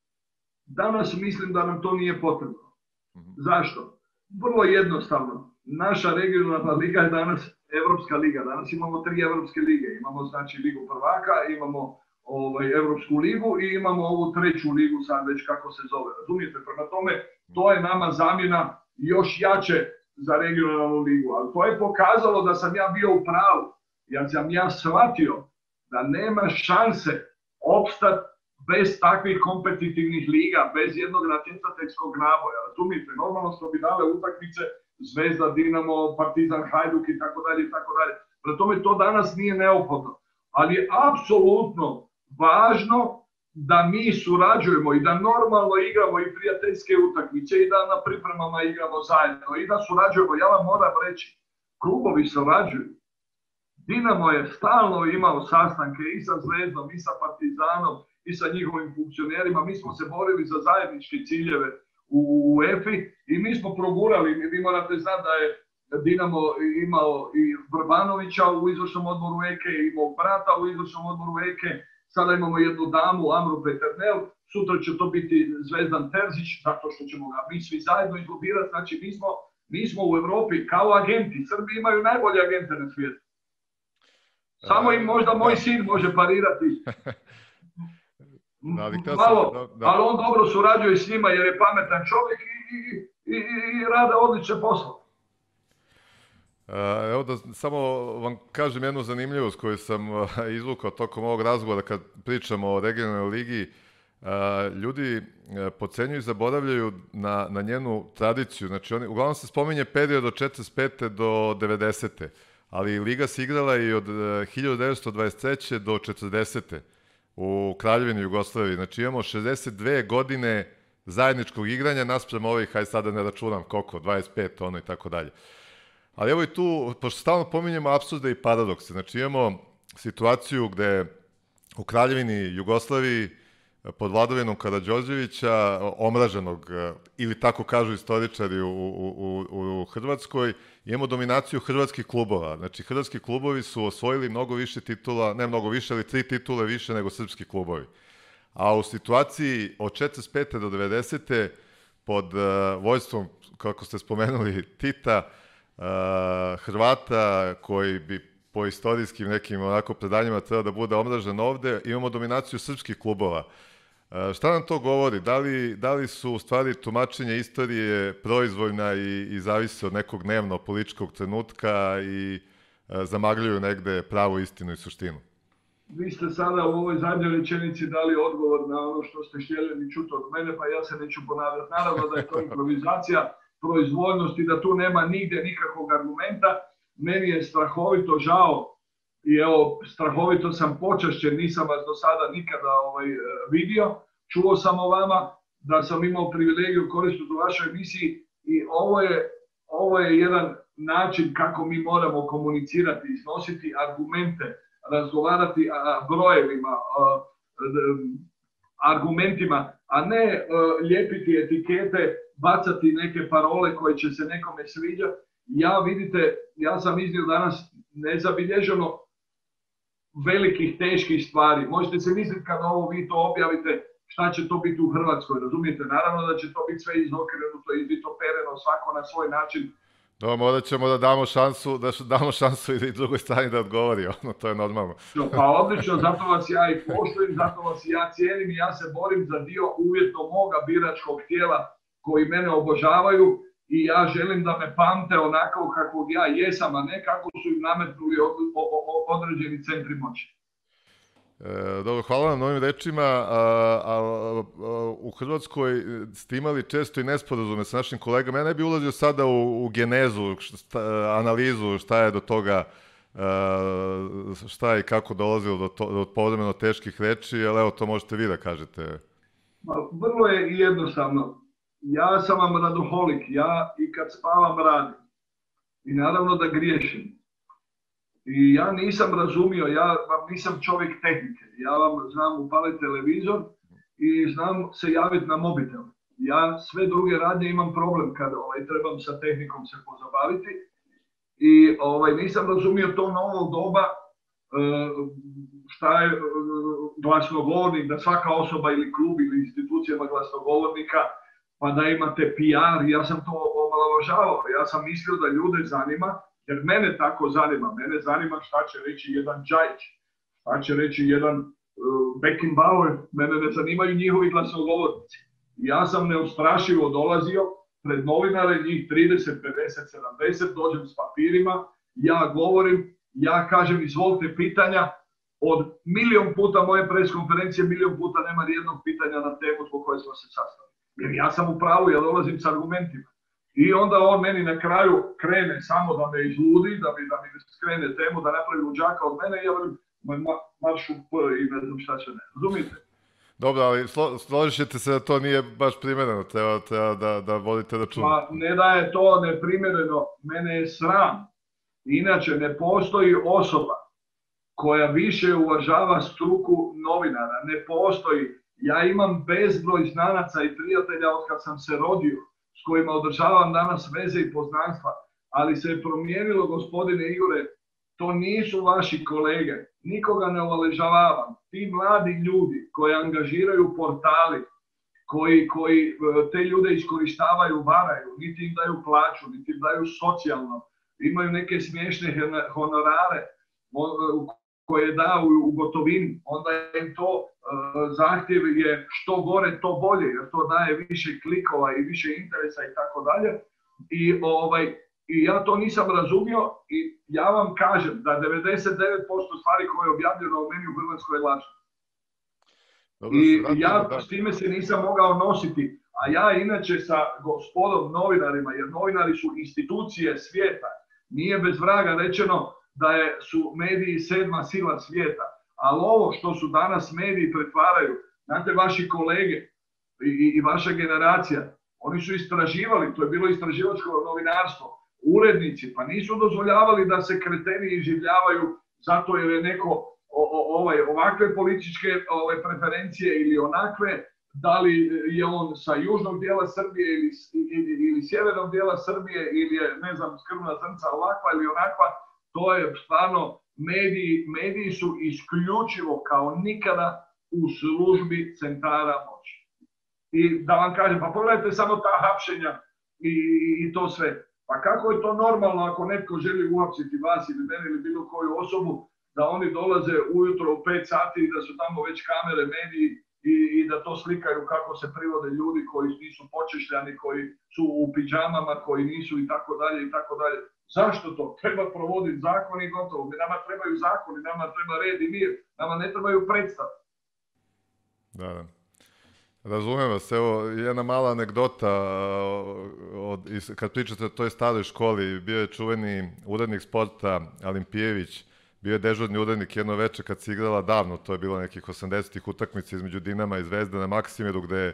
Danas mislim da nam to nije potrebno. Zašto? Vrlo jednostavno. Naša regionalna liga je danas Evropska liga. Danas imamo 3 Evropske lige. Imamo znači Ligu prvaka, imamo Evropsku ligu i imamo ovu 3. ligu sad već kako se zove. Razumijete? Prema tome, to je nama zamjena još jače za regionalnu ligu. Ali to je pokazalo da sam ja bio u pravu. Jer sam ja shvatio da nema šanse opstati bez takvih kompetitivnih liga, bez jednog natjecateljskog naboja. Razumijete? Normalno smo bi dale utakmice Zvezda, Dinamo, Partizan, Hajduk i tako dalje i tako dalje. Prema tome to danas nije neophodno. Ali je apsolutno važno da mi surađujemo i da normalno igramo i prijateljske utakmice i da na pripremama igramo zajedno i da surađujemo. Ja vam moram reći, klubovi surađuju. Dinamo je stalno imao sastanke i sa Zvezdom, i sa Partizanom, i sa njihovim funkcionerima. Mi smo se borili za zajedničke ciljeve u UEFA i mi smo progurali. Vi morate znati da je Dinamo imao i Vrbanovića u izvršnom odboru EKE, imao brata u izvršnom odboru EKE. Sada imamo jednu damu, Amru Peternel. Sutra će to biti Zvezdan Terzić, zato što ćemo ga mi svi zajedno izlobirati. Znači mi smo u Europi kao agenti. Srbi imaju najbolje agente na svijetu. Samo im možda moj sin može parirati. Ali on dobro surađuje s njima jer je pametan čovjek i rade odlične poslove. Evo da samo vam kažem jednu zanimljivost koju sam izvukao tokom ovog razgovora kad pričamo o regionalnoj ligi. Ljudi podcenjuju i zaboravljaju na njenu tradiciju. Znači, uglavnom se spominje period od 45. do 90. Ali liga se igrala i od 1923. do 40. u Kraljevini Jugoslaviji. Znači imamo 62 godine zajedničkog igranja naspram ovih, hajde sada ne računam koliko, 25, ono i tako dalje. Ali evo i tu, pošto stalno pominjemo apsurde i paradokse, znači imamo situaciju gde u Kraljevini Jugoslaviji pod vladavinom Karađorđevića, omraženog, ili tako kažu istoričari u Hrvatskoj, imamo dominaciju hrvatskih klubova. Znači, hrvatski klubovi su osvojili mnogo više titula, ne mnogo više, ali 3 titule više nego srpski klubovi. A u situaciji od 45. do 90. pod vojstvom, kako ste spomenuli, Tita, Hrvata, koji bi po istorijskim nekim onako predanjima treba da bude omražen ovde, imamo dominaciju srpskih klubova. Šta nam to govori? Da li su u stvari tumačenje istorije proizvoljna i zavise od nekog dnevno-političkog trenutka i zamagljuju negde pravu istinu i suštinu? Vi ste sada u ovoj zadnjoj rečenici dali odgovor na ono što ste htjeli čuti od mene, pa ja se neću ponavljati. Naravno da je to improvizacija, proizvoljnost i da tu nema nigdje nikakvog argumenta. Meni je strahovito žao i evo, strahovito sam počašćen, nisam vas do sada nikada vidio. Čuo sam o vama, da sam imao privilegiju koristiti u vašoj emisiji i ovo je jedan način kako mi moramo komunicirati, iznositi argumente, razgovarati brojevima, argumentima, a ne lijepiti etikete, bacati neke parole koje će se nekome sviđati. Ja sam iznio danas nezabilježeno velikih, teških stvari. Možete se misliti kad vi to objavite, šta će to biti u Hrvatskoj, razumijete? Naravno da će to biti sve izokrenuto, izvitopereno, svako na svoj način. Morat ćemo da damo šansu i drugoj strani da odgovori, to je normalno. Pa odlično, zato vas ja i poštujem, zato vas ja cijenim i ja se borim za dio uvjetno moga biračkog tijela koji mene obožavaju i ja želim da me pamte onako kakvog ja jesam, a ne kako su im nametnuli određeni centri moći. Dobro, hvala vam na ovim rečima. U Hrvatskoj ste imali često i nesporazume sa našim kolegama. Ja ne bih ulazio sada u genezu, analizu šta je do toga, šta je i kako dolazilo do povremeno teških reči, ali evo to možete vi da kažete. Vrlo je jednostavno. Ja sam vam radoholik, ja i kad spavam radim. I naravno da griješim. I ja nisam razumio, ja vam nisam čovjek tehnike. Ja vam znam upaliti televizor i znam se javiti na mobitel. Ja sve druge radnje imam problem kad trebam sa tehnikom se pozabaviti. I nisam razumio to novo doba šta je glasnogovornik, da svaka osoba ili klub ili institucija ima glasnogovornika, pa da imate PR. Ja sam to omalovažavao. Ja sam mislio da ljude zanima, jer mene tako zanima. Mene zanima šta će reći jedan Džajić, šta će reći jedan Beckenbauer. Mene ne zanimaju njihovi glasnogovornici. Ja sam neustrašivo dolazio pred novinare, njih 30, 50, 70, dođem s papirima, ja govorim, ja kažem izvolite pitanja. Od 1.000.000 puta moje preskonferencije, 1.000.000 puta nema nijednog pitanja na temu zbog koje smo se sastali. Jer ja sam u pravu, ja dolazim s argumentima. I onda on meni na kraju krene samo da me izludi, da mi skrene temu, da napravi luđaka od mene i ja velim marš u P i ne znam šta će ne. Razumite? Dobro, ali složit ćete se da to nije baš primjereno, treba da vodite računa. Pa ne da je to neprimjereno, mene je sram. Inače, ne postoji osoba koja više uvažava struku novinara. Ne postoji. Ja imam bezbroj znanaca i prijatelja od kad sam se rodio, s kojima održavam danas veze i poznanstva, ali se je promijenilo, gospodine Igore, to nisu vaši kolege, nikoga ne ovaležavam. Ti mladi ljudi koji angažiraju portali, koji te ljude iskorištavaju, varaju, niti im daju plaću, niti im daju socijalno, imaju neke smiješne honorare koje daju u gotovini, onda im to zahtjev je što gore to bolje, jer to daje više klikova i više interesa i tako dalje. I ja to nisam razumio i ja vam kažem da 99% stvari koje je objavljeno o meni u Hrvatskoj je lažno. I ja s time se nisam mogao nositi, a ja inače sa gospodom novinarima, jer novinari su institucije svijeta, nije bez vraga rečeno da su mediji 7. sila svijeta, ali ovo što su danas mediji pretvaraju, znate, vaši kolege i vaša generacija, oni su istraživali, to je bilo istraživačko novinarstvo, urednici, pa nisu dozvoljavali da se kreteni iživljavaju zato jer je neko ovakve političke preferencije ili onakve, da li je on sa južnog dijela Srbije ili sjevernog dijela Srbije ili je, ne znam, krvna zrnca ovakva ili onakva. To je stvarno, mediji su isključivo kao nikada u službi centara moći. I da vam kažem, pa pogledajte samo ta hapšenja i to sve. Pa kako je to normalno ako netko želi uhapsiti vas ili mene ili bilo koju osobu, da oni dolaze ujutro u 5 sati i da su tamo već kamere, mediji i da to slikaju kako se privode ljudi koji nisu počešljani, koji su u pidžamama, koji nisu i tako dalje i tako dalje. Zašto to? Treba provoditi zakon i gotovo. Nama trebaju zakoni, nama treba red i mir, nama ne trebaju predstave. Da. Razumijem vas. Evo, jedna mala anegdota. Kad pričate o toj staroj školi, bio je čuveni urednik sporta Alimpijević, bio je dežurni urednik jedno veče kad se igrala davno, to je bilo nekih 80-ih utakmica između Dinama i Zvezde na Maksimiru, gde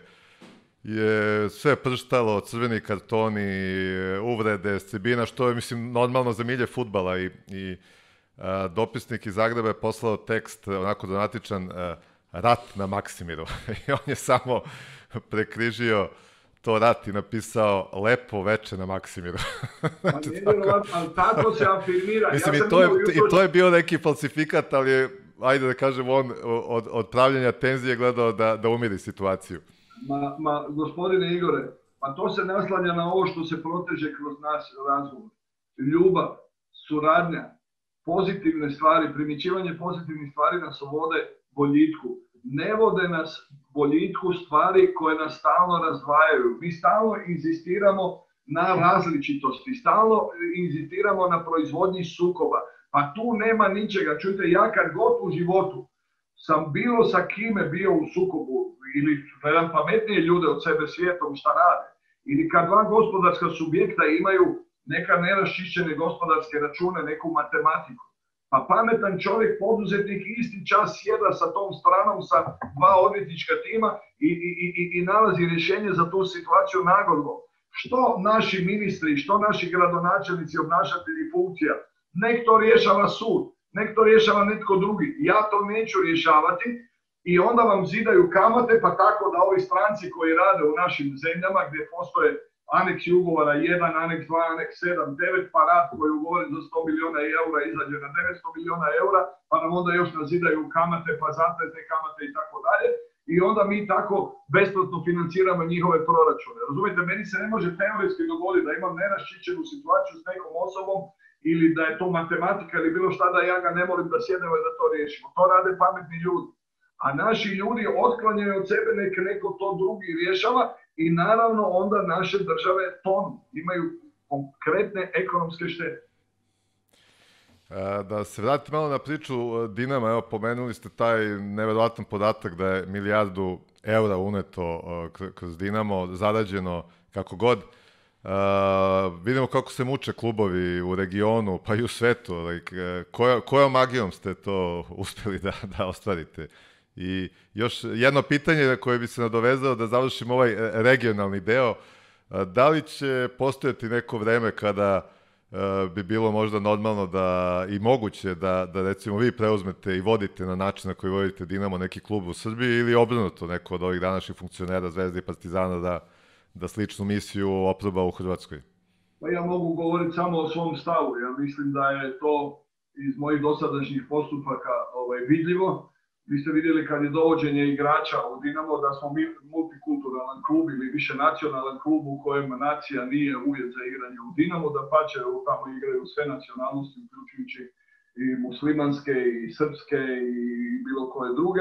je sve prštalo, crveni kartoni, uvrede, s tribina, što je, mislim, normalno za milje fudbala i dopisnik iz Zagreba je poslao tekst, onako dramatičan, rat na Maksimiru. I on je samo prekrižio to rat i napisao lepo veče na Maksimiru. Znači, ali tako se afirmira. Mislim, i to je bio neki falsifikat, ali je, ajde da kažem, on od pravljenja tenzije gledao da umiri situaciju. Gospodine Igore, pa to se naslanja na ovo što se proteže kroz naš razgovor. Ljubav, suradnja, pozitivne stvari, primićivanje pozitivnih stvari nas vode boljitku. Ne vode nas boljitku stvari koje nas stalno razdvajaju. Mi stalno inzistiramo na različitosti, stalno inzistiramo na proizvodnji sukoba. Pa tu nema ničega. Čujte, ja kad god u životu sam bilo sa kime bio u sukobu ili gledam pametnije ljude od sebe svijetom šta rade, ili kad dva gospodarska subjekta imaju neka neraščišćene gospodarske račune, neku matematiku, pa pametan čovjek, poduzetnik, isti čas sjeda sa tom stranom, sa dva odvjetnička tima i nalazi rješenje za tu situaciju nagodbom. Što naši ministri, što naši gradonačelnici, obnašatelji funkcija, nek to rješava sud, nek to rješava netko drugi. Ja to neću rješavati i onda vam zidaju kamate, pa tako da ovi stranci koji rade u našim zemljama gdje postoje aneksi ugovora 1, aneks 2, aneks 7, 9, pa rad koji je ugovoren za 100 miliona eura izađe na 900 miliona eura, pa nam onda još nazidaju kamate, pa zatezne kamate i tako dalje. I onda mi tako besplatno financiramo njihove proračune. Razumijete, meni se ne može teoretski dogoditi da imam neraščišćenu situaciju s nekom osobom ili da je to matematika ili bilo šta, da ja ga ne molim da sjedemo i da to riješimo. To rade pametni ljudi. A naši ljudi otklanjaju od sebe neko to drugi rješava i naravno onda naše države tonu, imaju konkretne ekonomske štete. Da se vrati malo na priču Dinama, evo pomenuli ste taj neverovatan podatak da je 1 milijardu eura uneto kroz Dinamo, zarađeno kako god. Vidimo kako se muče klubovi u regionu, pa i u svetu. Kojom magijom ste to uspeli da ostvarite? I još jedno pitanje koje bi se nadovezao da završim ovaj regionalni deo. Da li će postojati neko vreme kada bi bilo možda normalno i moguće da recimo vi preuzmete i vodite na način na koji vodite Dinamo neki klub u Srbiji ili obrnuto neko od ovih današnjih funkcionera Zvezde i Partizana da sličnu misiju oproba u Hrvatskoj? Pa ja mogu govoriti samo o svom stavu. Ja mislim da je to iz mojih dosadašnjih postupaka vidljivo. Vi ste vidjeli kad je dovođenje igrača u Dinamo da smo mi multikulturalan klub ili više nacionalan klub u kojem nacija nije uvjet za igranje u Dinamo, da pače tamo igraju sve nacionalnosti, uključujući i muslimanske i srpske i bilo koje druge.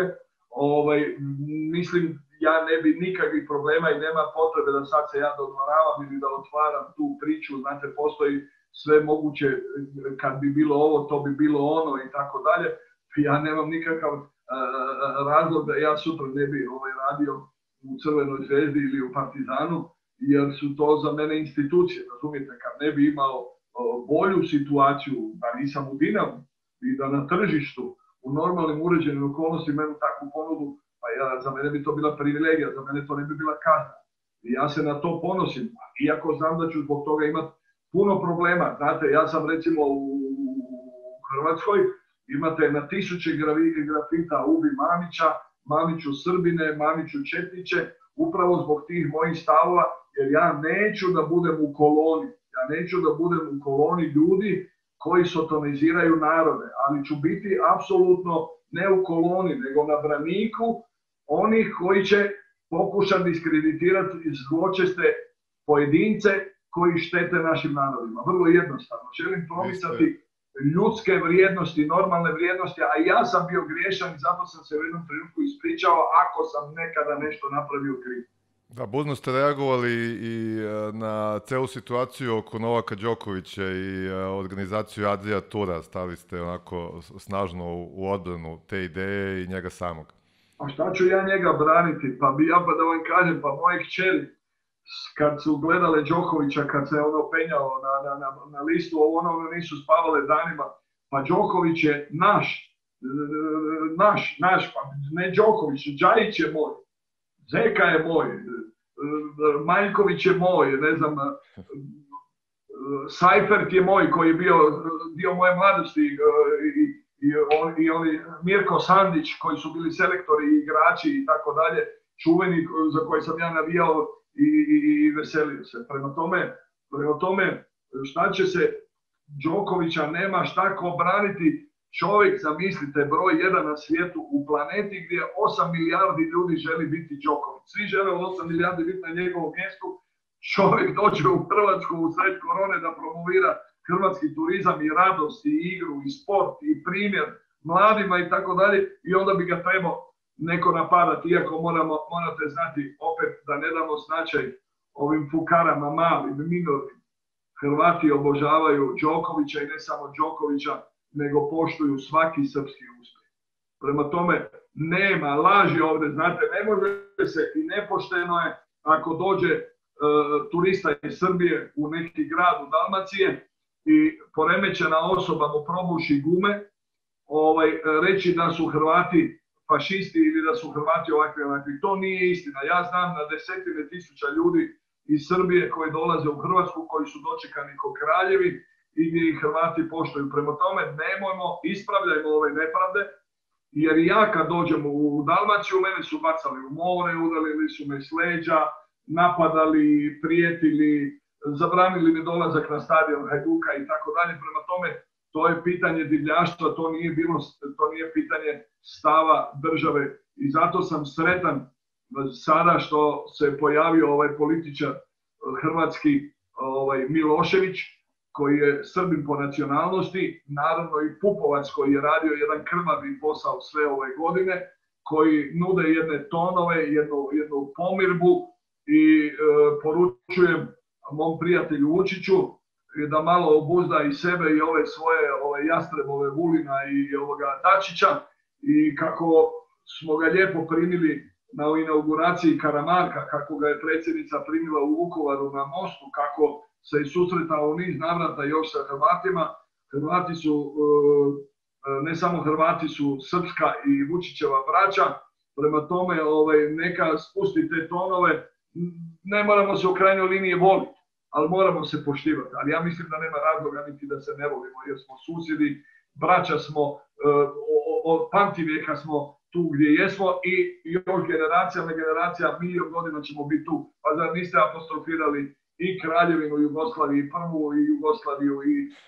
Mislim, ja ne bi nikakvih problema i nema potrebe da sad se ja dodvoravam ili da otvaram tu priču. Znate, postoji sve moguće, kad bi bilo ovo, to bi bilo ono i tako dalje. Ja nemam nikakav razlog da ja sutra ne bi radio u Crvenoj Zvezdi ili u Partizanu, jer su to za mene institucije, razumijete, kad ne bi imao bolju situaciju, da nisam u Dinamu i da na tržištu u normalnim uređenim okolnostima imam takvu ponudu, pa za mene bi to bila privilegija, za mene to ne bi bila kazna. I ja se na to ponosim, iako znam da ću zbog toga imati puno problema. Znate, ja sam recimo u Hrvatskoj, imate na 1000 grafita Ubi Mamića, Mamiću Srbine, Mamiću Četniće, upravo zbog tih mojih stavova, jer ja neću da budem u koloni. Ja neću da budem u koloni ljudi koji sotoniziraju narode, ali ću biti apsolutno ne u koloni, nego na braniku onih koji će pokušati diskreditirati zločeste pojedince koji štete našim narodima. Vrlo jednostavno. Želim promicati ljudske vrijednosti, normalne vrijednosti, a ja sam bio griješan i zato sam se u jednom trenutku ispričao ako sam nekada nešto napravio krivo. Da, budno ste reagovali i na celu situaciju oko Novaka Đokovića i organizaciju Adria Tura. Stali ste onako snažno u odbranu te ideje i njega samog. A šta ću ja njega braniti? Pa bi ja da vam kažem, pa moje kćeri kad su gledale Đokovića, kad se penjao na listu, nisu spavale danima, Pa Đoković je naš, pa ne Đoković, Džajić je moj, Zeka je moj, Maljković je moj, ne znam, Seifert je moj koji je bio dio moje mladosti i oni Mirko Sandić koji su bili selektori i igrači i tako dalje, čuveni za koje sam ja navijao i veselio se. Prema tome, šta će se Đokovića nema šta ko braniti. Čovjek, zamislite, broj 1 na svijetu u planeti gdje 8 milijardi ljudi želi biti Đoković. Svi žele 8 milijardi biti na njegovom mjestu. Čovjek dođe u Hrvatsku u sred korone da promovira hrvatski turizam i radost i igru i sport i primjer mladima i tako dalje i onda bi ga trebao neko napadati. Iako morate znati opet da ne damo značaj ovim fukarama malim, minornim. Hrvati obožavaju Đokovića i ne samo Đokovića, nego poštuju svaki srpski uspjeh. Prema tome, nema laži ovdje, znate, ne može se i nepošteno je ako dođe turista iz Srbije u neki grad u Dalmacije i poremećena osoba mu probuši gume, reći da su Hrvati fašisti ili da su Hrvati ovakvi. To nije istina. Ja znam na desetine tisuća ljudi iz Srbije koji dolaze u Hrvatsku, koji su dočekani kao kraljevi i gdje ih Hrvati poštuju. Prema tome, nemojmo, ispravljajmo ove nepravde, jer ja kad dođem u Dalmaciju, mene su bacali u more, udarili su me s leđa, napadali, prijetili, zabranili mi dolazak na stadion Hajduka i tako dalje. Prema tome, to je pitanje divljaštva, to nije pitanje stava države i zato sam sretan sada što se pojavio ovaj političar hrvatski Milošević, koji je Srbin po nacionalnosti, naravno i Pupovac koji je radio jedan krvavi posao sve ove godine, koji nude jedne tonove, jednu pomirbu i poručujem mom prijatelju Vučiću da malo obuzda i sebe i ove svoje jastrebove Vulina i ovoga Dačića i kako smo ga lijepo primili na inauguraciji Karamarka, kako ga je predsjednica primila u Vukovaru na mostu, kako se i susretao u niz navrata još sa Hrvatima. Hrvati su, ne samo Hrvati su srpska i Vučićeva braća, prema tome neka spusti te tonove, ne moramo se u krajnjoj liniji voliti, ali moramo se poštivati. Ali ja mislim da nema razloga niti da se ne volimo, jer smo susjedi, braća smo, od pamtivijeka smo tu gdje jesmo i još generacija, milijon godina ćemo biti tu. Pa zar niste apostrofirali i Kraljevinu Jugoslaviju, i prvu Jugoslaviju,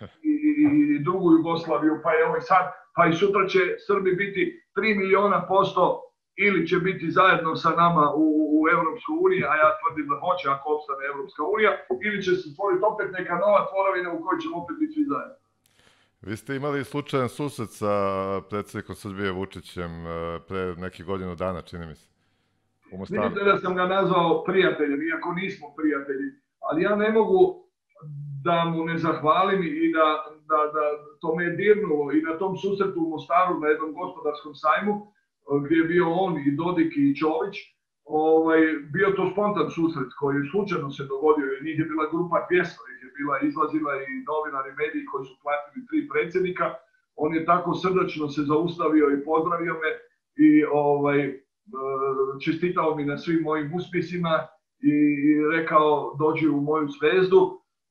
i drugu Jugoslaviju, pa evo i sad, pa i sutra će Srbi biti 3 miliona % ili će biti zajedno sa nama u Europskoj uniji, a ja tvrdim da hoće ako opstane Europska unija, ili će se stvoriti opet neka nova tvorevina u kojoj ćemo opet biti svi zajedno. Vi ste imali slučajan susret sa predsjednikom Srbije Vučićem pre nekih godinu dana, čini mi se. Vidite da sam ga nazvao prijateljem, iako nismo prijatelji, ali ja ne mogu da mu ne zahvalim i da to me je dirnulo i na tom susretu u Mostaru na jednom gospodarskom sajmu, gdje je bio on i Dodik i Čović, bio to spontan susret koji slučajno se dogodio, jer njih je bila grupa 200, ih je izlazila i novinari, mediji koji su platili 3 predsjednika. On je tako srdačno se zaustavio i pozdravio me i čestitao mi na svim mojim uspjesima i rekao dođi u moju zvezdu.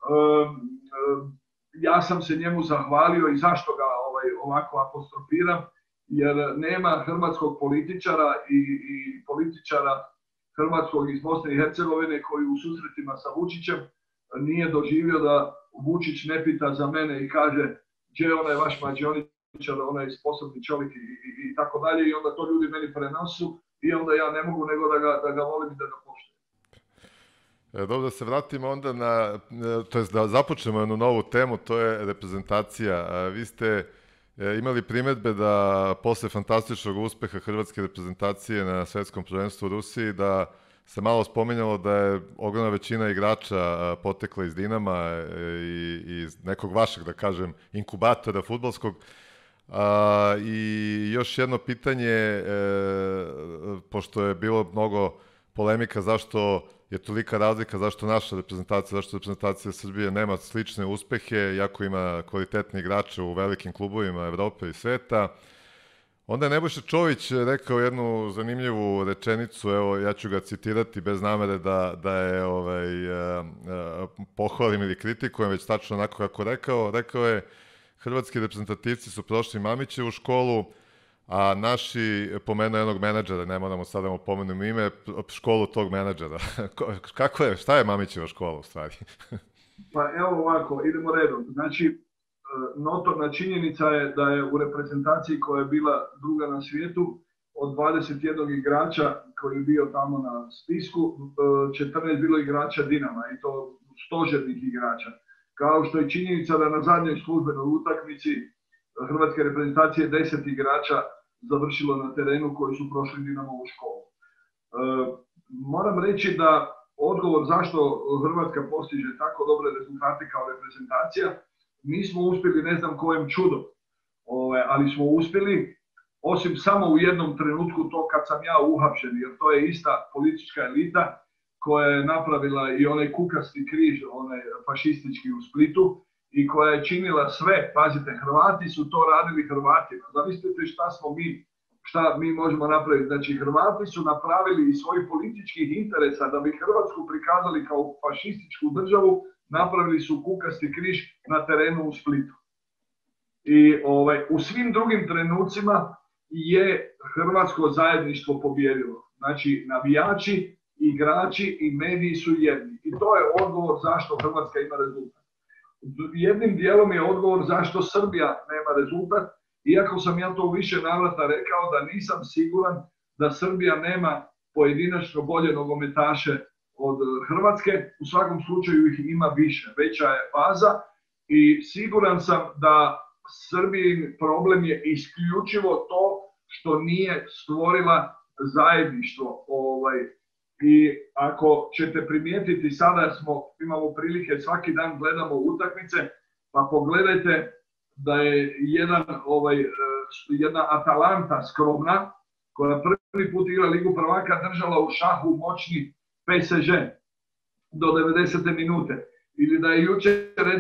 Ja sam se njemu zahvalio i zašto ga ovako apostrofiram, jer nema hrvatskog političara i političara hrvatskog iz Bosne i Hercegovine koji u susretima sa Vučićem nije doživio da Vučić ne pita za mene i kaže gdje je onaj vaš mađioničar, onaj sposobni čovjek i tako dalje, i onda to ljudi meni prenosu i onda ja ne mogu nego da ga volim i da ga poštujem. Dobro, da se vratimo onda to jest da započnemo jednu novu temu, to je reprezentacija. Vi ste imali primjedbe da posle fantastičnog uspeha hrvatske reprezentacije na svetskom prvenstvu u Rusiji, da se malo spominjalo da je ogromna većina igrača potekla iz Dinama i iz nekog vašeg, da kažem, inkubatora fudbalskog. I još jedno pitanje, pošto je bilo mnogo polemika zašto je tolika razlika, zašto naša reprezentacija, zašto reprezentacija Srbije nema slične uspehe, iako ima kvalitetni igrače u velikim klubovima Evrope i sveta. Onda je Nebojša Čović rekao jednu zanimljivu rečenicu, evo ja ću ga citirati bez namere da je pohvalim ili kritikujem, već tačno onako kako rekao je: hrvatski reprezentativci su prošli Mamićevu školu, a naši, pomenuo jednog menadžera, ne moramo sad da mu pomenemo ime, školu tog menadžera. Kako je, šta je Mamićeva škola u stvari? Pa evo ovako, idemo redom. Znači, notorna činjenica je da je u reprezentaciji koja je bila druga na svijetu, od 21 igrača koji je bio tamo na spisku, 14 bilo igrača Dinama, i to stožernih igrača. Kao što je činjenica da na zadnjoj službenoj utakmici hrvatske reprezentacije 10 igrača završilo na terenu koji su prošli Dinamovu školu. Moram reći da odgovor zašto Hrvatska postiže tako dobre rezultate kao reprezentacija, nismo uspjeli ne znam kojem čudom, ali smo uspjeli, osim samo u jednom trenutku, to kad sam ja uhapšen, jer to je ista politička elita koja je napravila i onaj kukasti križ, onaj fašistički u Splitu, i koja je činila sve, pazite, Hrvati su to radili Hrvatima. Zamislite šta mi možemo napraviti. Znači, Hrvati su napravili iz svojih političkih interesa da bi Hrvatsku prikazali kao fašističku državu, napravili su kukasti križ na terenu u Splitu. I u svim drugim trenucima je hrvatsko zajedništvo pobjedilo. Znači, navijači, igrači i mediji su jedni. I to je odgovor zašto Hrvatska ima rezultat. Jednim dijelom je odgovor zašto Srbija nema rezultat, iako sam ja to u više navrata rekao da nisam siguran da Srbija nema pojedinačno bolje nogometaše od Hrvatske. U svakom slučaju ih ima više, veća je baza, i siguran sam da Srbijin problem je isključivo to što nije stvorila zajedništvo. I ako ćete primijetiti, sada imamo prilike, svaki dan gledamo utakmice, pa pogledajte da je jedna Atalanta skromna, koja prvi put igra Ligu prvaka, držala u šahu moćni PSG do 90. minute. Ili da je jučer Red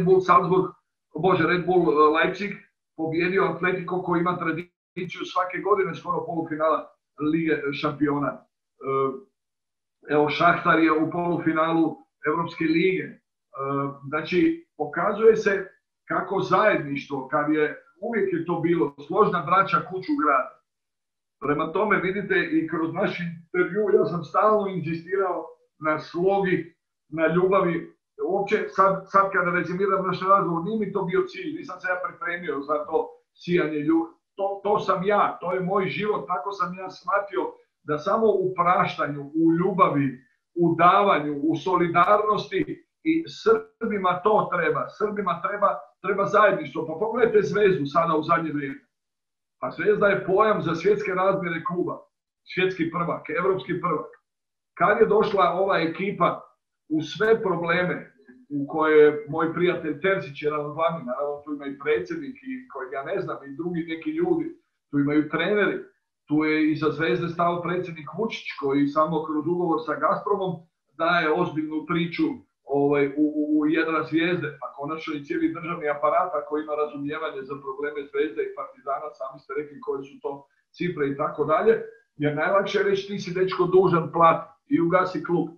Bull Leipzig pobjedio Atletico koji ima tradiciju svake godine skoro polufinala Lige šampiona. Evo, Šahtar je u polufinalu Evropske lige. Znači, pokazuje se kako zajedništvo, kad je uvijek je to bilo, složna braća kuću grada. Prema tome, vidite, i kroz naš intervju ja sam stalno insistirao na slogi, na ljubavi. Uopće, sad kada rezimiram naš razgovor, nije mi to bio cilj, nisam se ja pripremio za to sijanje ljubavi. To sam ja, to je moj život, tako sam ja shvatio da samo u praštanju, u ljubavi, u davanju, u solidarnosti, i Srbima to treba. Srbima treba zajedništvo. Pa pogledajte Zvezdu sada u zadnje vrijeme. A Zvezda je pojam za svjetske razmjere kluba. Svjetski prvak, evropski prvak. Kad je došla ova ekipa u sve probleme u koje moj prijatelj Terzić je jedan od glavnih, naravno tu ima i predsjednik i kojeg ja ne znam, i drugi neki ljudi, tu imaju treneri, tu je iza Zvezde stao predsjednik Vučić koji samo kroz ugovor sa Gazpromom daje ozbiljnu priču u jedra Zvijezde, a konačno i cijeli državni aparat koji ima razumijevanje za probleme Zvezde i Partizana, sami ste rekli koje su to cifre i tako dalje, jer najlakše je reći ti si dečko dužan plat i ugasi klub.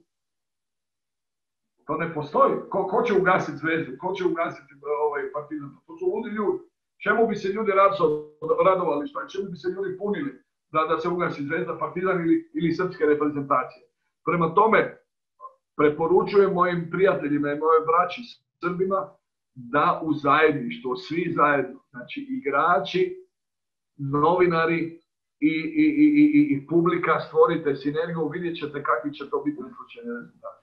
To ne postoji. Ko će ugasiti Zvezdu? Ko će ugasiti Partizan? To su ludi ljudi. Čemu bi se ljudi radovali? Čemu bi se ljudi punili da se ugasi Zvezda, Partizan ili srpske reprezentacije? Prema tome, preporučujem mojim prijateljima i mojoj braći Srbima da u zajedništvo, svi zajedno, znači igrači, novinari i publika, stvorite sinergiju, vidjet ćete kakvi će to biti isključeni rezultati.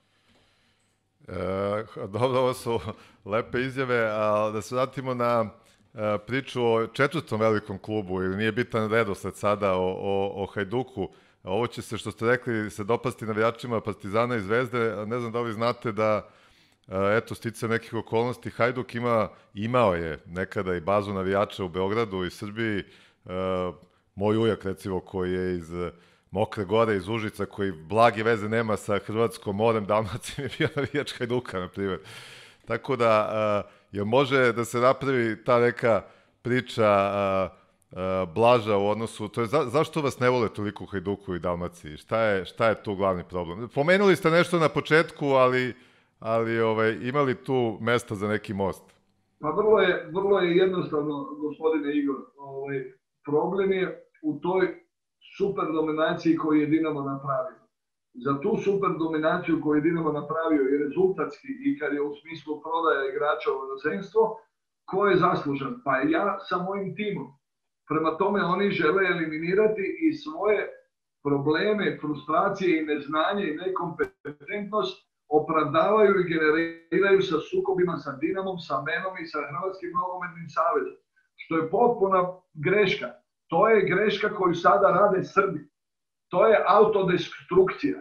Dobro, ovo su lepe izjave, ali da se vratimo na priču o četvrtom velikom klubu, ili nije bitan redosled sada o Hajduku. Ovo će se, što ste rekli, se dopasti navijačima Partizana i Zvezde. Ne znam da li znate da, eto, sticajem nekih okolnosti, Hajduk imao je nekada i bazu navijača u Beogradu i Srbiji. Moj ujak, recimo, koji je iz Mokre Gore iz Užica, koji blage veze nema sa Hrvatskom morem, Dalmacijom je bio navijač Hajduka, na primjer. Tako da, jel može da se napravi ta neka priča blaža u odnosu, to je zašto vas ne vole toliko u Hajduku i Dalmaciji? Šta je tu glavni problem? Pomenuli ste nešto na početku, ali ima li tu mesta za neki most? Pa vrlo je jednostavno, gospodine Igor. Problem je u toj super dominaciji koju je Dinamo napravio. Za tu super dominaciju koju je Dinamo napravio i rezultatski i kad je u smislu prodaja igrača u inozemstvo, ko je zaslužan? Pa ja sa mojim timom. Prema tome oni žele eliminirati i svoje probleme, frustracije i neznanje i nekompetentnost opravdavaju i generiraju sa sukobima sa Dinamom, sa menom i sa Hrvatskim nogometnim savezom. Što je potpuna greška. To je greška koju sada rade Srbi. To je autodestrukcija.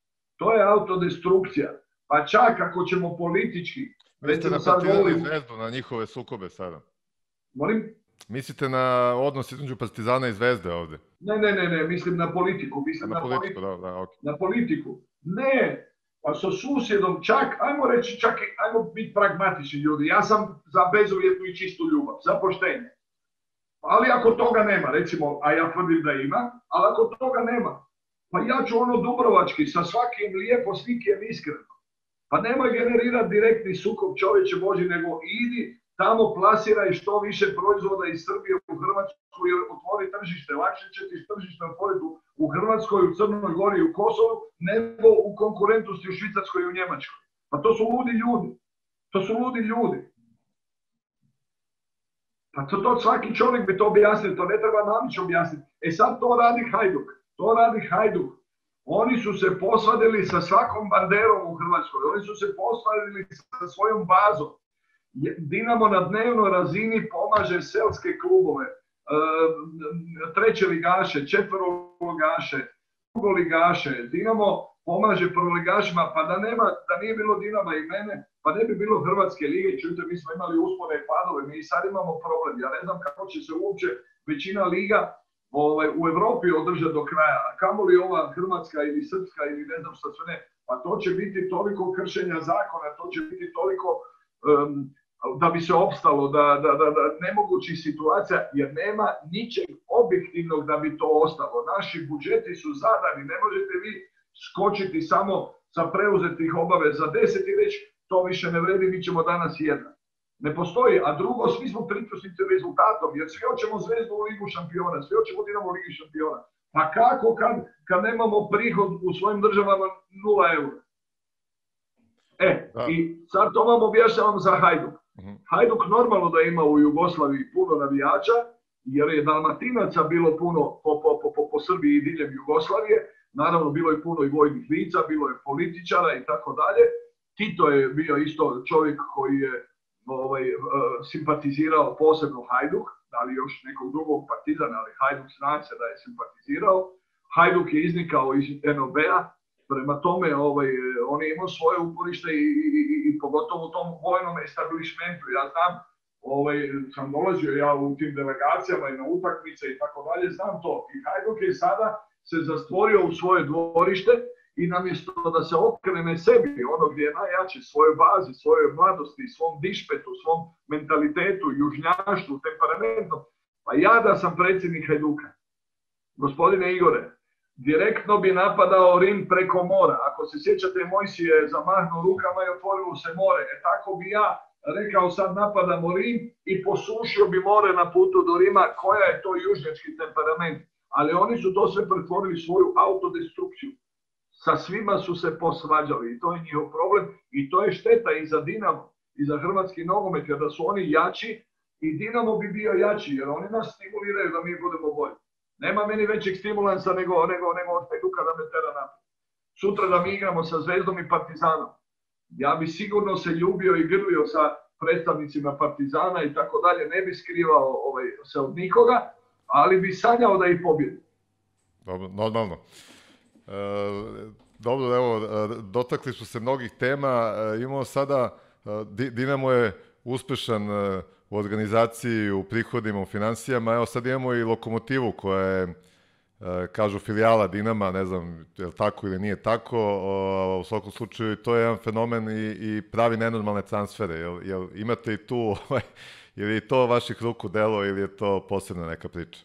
Pa čak ako ćemo politički... Mislite na Partizan i Zvezdu, na njihove sukobe sada? Molim? Mislite na odnos između Partizana i Zvezde ovde? Ne, mislim na politiku. Na politiku. Ne, pa sa susjedom čak, ajmo biti pragmatični ljudi. Ja sam za bezuvjetnu i čistu ljubav, za poštenje. Ali ako toga nema, recimo, a ja tvrdim da ima, ali ako toga nema, pa ja ću ono dubrovački, sa svakim lijepo, s nikim iskreno. Pa nemoj generirati direktni sukob, čovječe Boži, nego idi tamo plasiraj što više proizvoda iz Srbije u Hrvatsku i otvori tržište. Lakše će ti tržište otvoriti u Hrvatskoj, u Crnoj Gori i u Kosovu, nego u konkurentnosti u Švicarskoj i u Njemačkoj. Pa to su ludi ljudi. Pa to svaki čovjek bi to objasnio, to ne treba Mamić objasniti. Sad to radi Hajduk. Oni su se posvadili sa svakom banderom u Hrvatskoj, oni su se posvadili sa svojom bazom. Dinamo na dnevnoj razini pomaže selske klubove, treće ligaše, četvroligaše, drugoligaše. Dinamo pomaže prvoligašima, pa da nije bilo Dinama i mene, pa ne bi bilo Hrvatske lige. Čujte, mi smo imali uspone i padove, mi sad imamo problem. Ja ne znam kako će se uopće većina liga u Evropi održati do kraja. A kamoli ova Hrvatska ili Srpska ili ne znam šta sve ne. Pa to će biti toliko kršenja zakona, to će biti toliko da bi se opstalo, da nemogućih situacija, jer nema ničeg objektivnog da bi to ostalo. Naši budžeti su zadani, ne možete vi skočiti samo sa preuzetih obaveza 10 i reći to više ne vredi, mi ćemo danas jedna. Ne postoji, a drugo, svi smo pritisnuti rezultatom, jer svi hoćemo Zvezdu u Ligu šampiona, svi hoćemo Dinamo u Ligi šampiona. Pa kako kad nemamo prihod u svojim državama 0 eura? I sad to vam objašnjavam za Hajduk. Hajduk normalno da ima u Jugoslaviji puno navijača, jer je Dalmatinaca bilo puno po Srbiji i diljem Jugoslavije. Naravno, bilo je puno i vojnih lica, bilo je političara i tako dalje. Tito je bio isto čovjek koji je simpatizirao posebno Hajduk, da li još nekog drugog Partizana, ali Hajduk zna se da je simpatizirao. Hajduk je iznikao iz NOB-a, prema tome on je imao svoje uporište i pogotovo u tom vojnom establishmentu. Ja znam, sam dolazio ja u tim delegacijama i na utakmice i tako dalje, znam to. I Hajduk je sada se zastvorio u svoje dvorište i namjesto da se okrene sebi, ono gdje je najjače, svojoj bazi, svojoj mladosti, svom dišpetu, svom mentalitetu, južnjaštvu, temperamentu, pa ja da sam predsjednik Hajduka, gospodine Igore, direktno bi napadao Rim preko mora. Ako se sjećate, Mojsije je zamahnuo rukama i otvorilo se more. Tako bi ja rekao sad napadamo Rim i posušio bi more na putu do Rima. Koja je to južnjački temperament? Ali oni su to sve pretvorili svoju autodestrukciju. Sa svima su se posvađali i to je njihov problem. I to je šteta i za Dinamo i za hrvatski nogomet, jer da su oni jači i Dinamo bi bio jači, jer oni nas stimuliraju da mi budemo bolji. Nema meni većeg stimulansa nego od Hajduka da me tera naprijed. Sutra da mi igramo sa Zvezdom i Partizanom. Ja bi sigurno se ljubio i grlio sa predstavnicima Partizana i tako dalje. Ne bi skrivao se od nikoga, ali bi sanjao da ih pobjedi. Dobro, normalno. Dobro, evo, dotakli su se mnogih tema. Imamo sada, Dinamo je uspešan u organizaciji, u prihodima, u finansijama. Evo sad imamo i Lokomotivu koja je kažu filijala Dinama, ne znam je li tako ili nije tako, u svakom slučaju to je jedan fenomen i pravi nenormalne transfere. Jel imate i tu, ili je to vaših ruku delo ili je to posebna neka priča?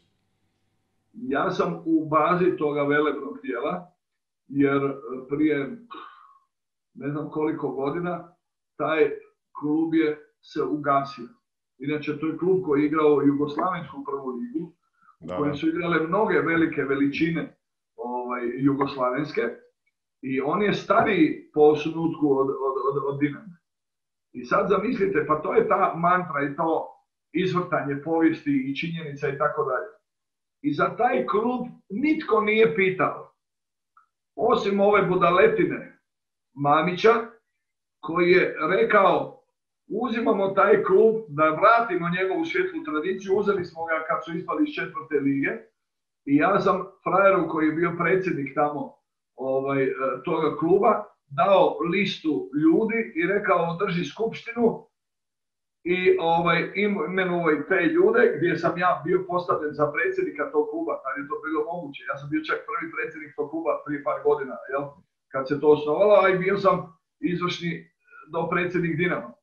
Ja sam u bazi toga velebnog dijela, jer prije ne znam koliko godina taj klub je se ugasio. Inače, to je klub koji je igrao Jugoslavensku prvu ligu, u kojem su igrale mnoge velike veličine jugoslavenske i on je stariji po osnutku od Dinama. I sad zamislite, pa to je ta mantra i to izvrtanje povijesti i činjenica i tako dalje. I za taj klub nitko nije pitao, osim ove budaletine Mamića, koji je rekao uzimamo taj klub da vratimo njegovu svjetlu tradiciju, uzeli smo ga kad su ispali iz 4. lige i ja sam frajeru koji je bio predsjednik tamo toga kluba dao listu ljudi i rekao održi skupštinu i imenuo te ljude gdje sam ja bio postavljen za predsjednika tog kluba, kad je to bilo moguće. Ja sam bio čak prvi predsjednik tog kluba prije par godina, kad se to osnovalo, a i bio sam izvršni dopredsjednik Dinama.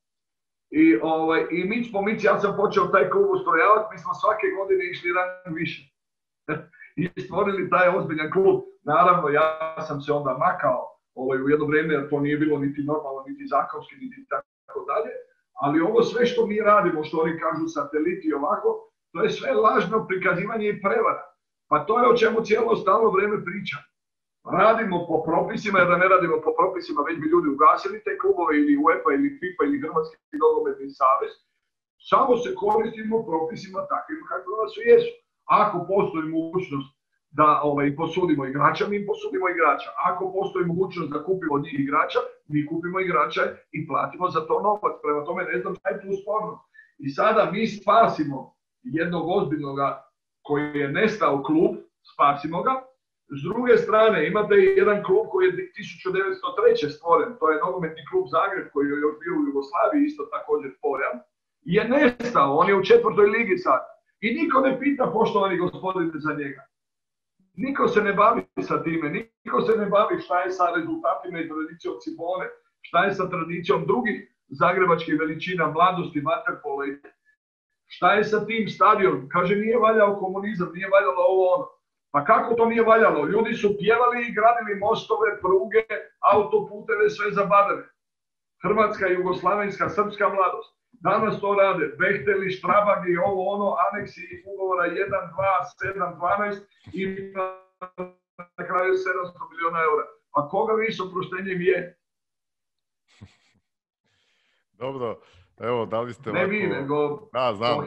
I mić po mić ja sam počeo taj klub ustrojavati, mi smo svake godine išli rang više. I stvorili taj ozbiljan klub. Naravno, ja sam se onda makao u jedno vrijeme, jer to nije bilo niti normalno, niti zakonski, niti tako dalje. Ali ovo sve što mi radimo, što oni kažu sateliti i ovako, to je sve lažno prikazivanje i prevara. Pa to je o čemu cijelo stalno vrijeme pričam. Radimo po propisima, jer da ne radimo po propisima, već bi ljudi ugasili te klubove ili UEFA ili FIFA ili Hrvatski nogometni savez. Samo se koristimo propisima takvim kako su jesu. Ako postoji mogućnost da posudimo igrača, mi posudimo igrača. Ako postoji mogućnost da kupimo od njih igrača, mi kupimo igrača i platimo za to novac. Prema tome ne znam šta je tu sporno. I sada mi spasimo jednog ozbiljnoga koji je nestao klub, spasimo ga. S druge strane, imate jedan klub koji je 1903. stvoren, to je nogometni klub Zagreb koji je još bio u Jugoslaviji, isto također pojam, je nestao, on je u 4. ligi sad. I niko ne pita, poštovani gospodine, za njega. Niko se ne bavi sa time, niko se ne bavi šta je sa rezultatima i tradicijom Cibone, šta je sa tradicijom drugih zagrebačkih veličina, mladosti, vaterpola. Šta je sa tim stadionom? Kaže, nije valjao komunizam, nije valjalo ovo ono. Pa kako to nije valjalo? Ljudi su pjevali i gradili mostove, pruge, autoputeve, sve zabavene. Hrvatska, jugoslavenska, srpska mladost. Danas to rade Behteli, Štrabagi, ovo ono, aneksi ugovora 1, 2, 7, 12 i na kraju 700 miliona eura. A koga vi s oproštenjem je? Dobro, evo, da li ste ne ovako... vi, nego... Da, znam.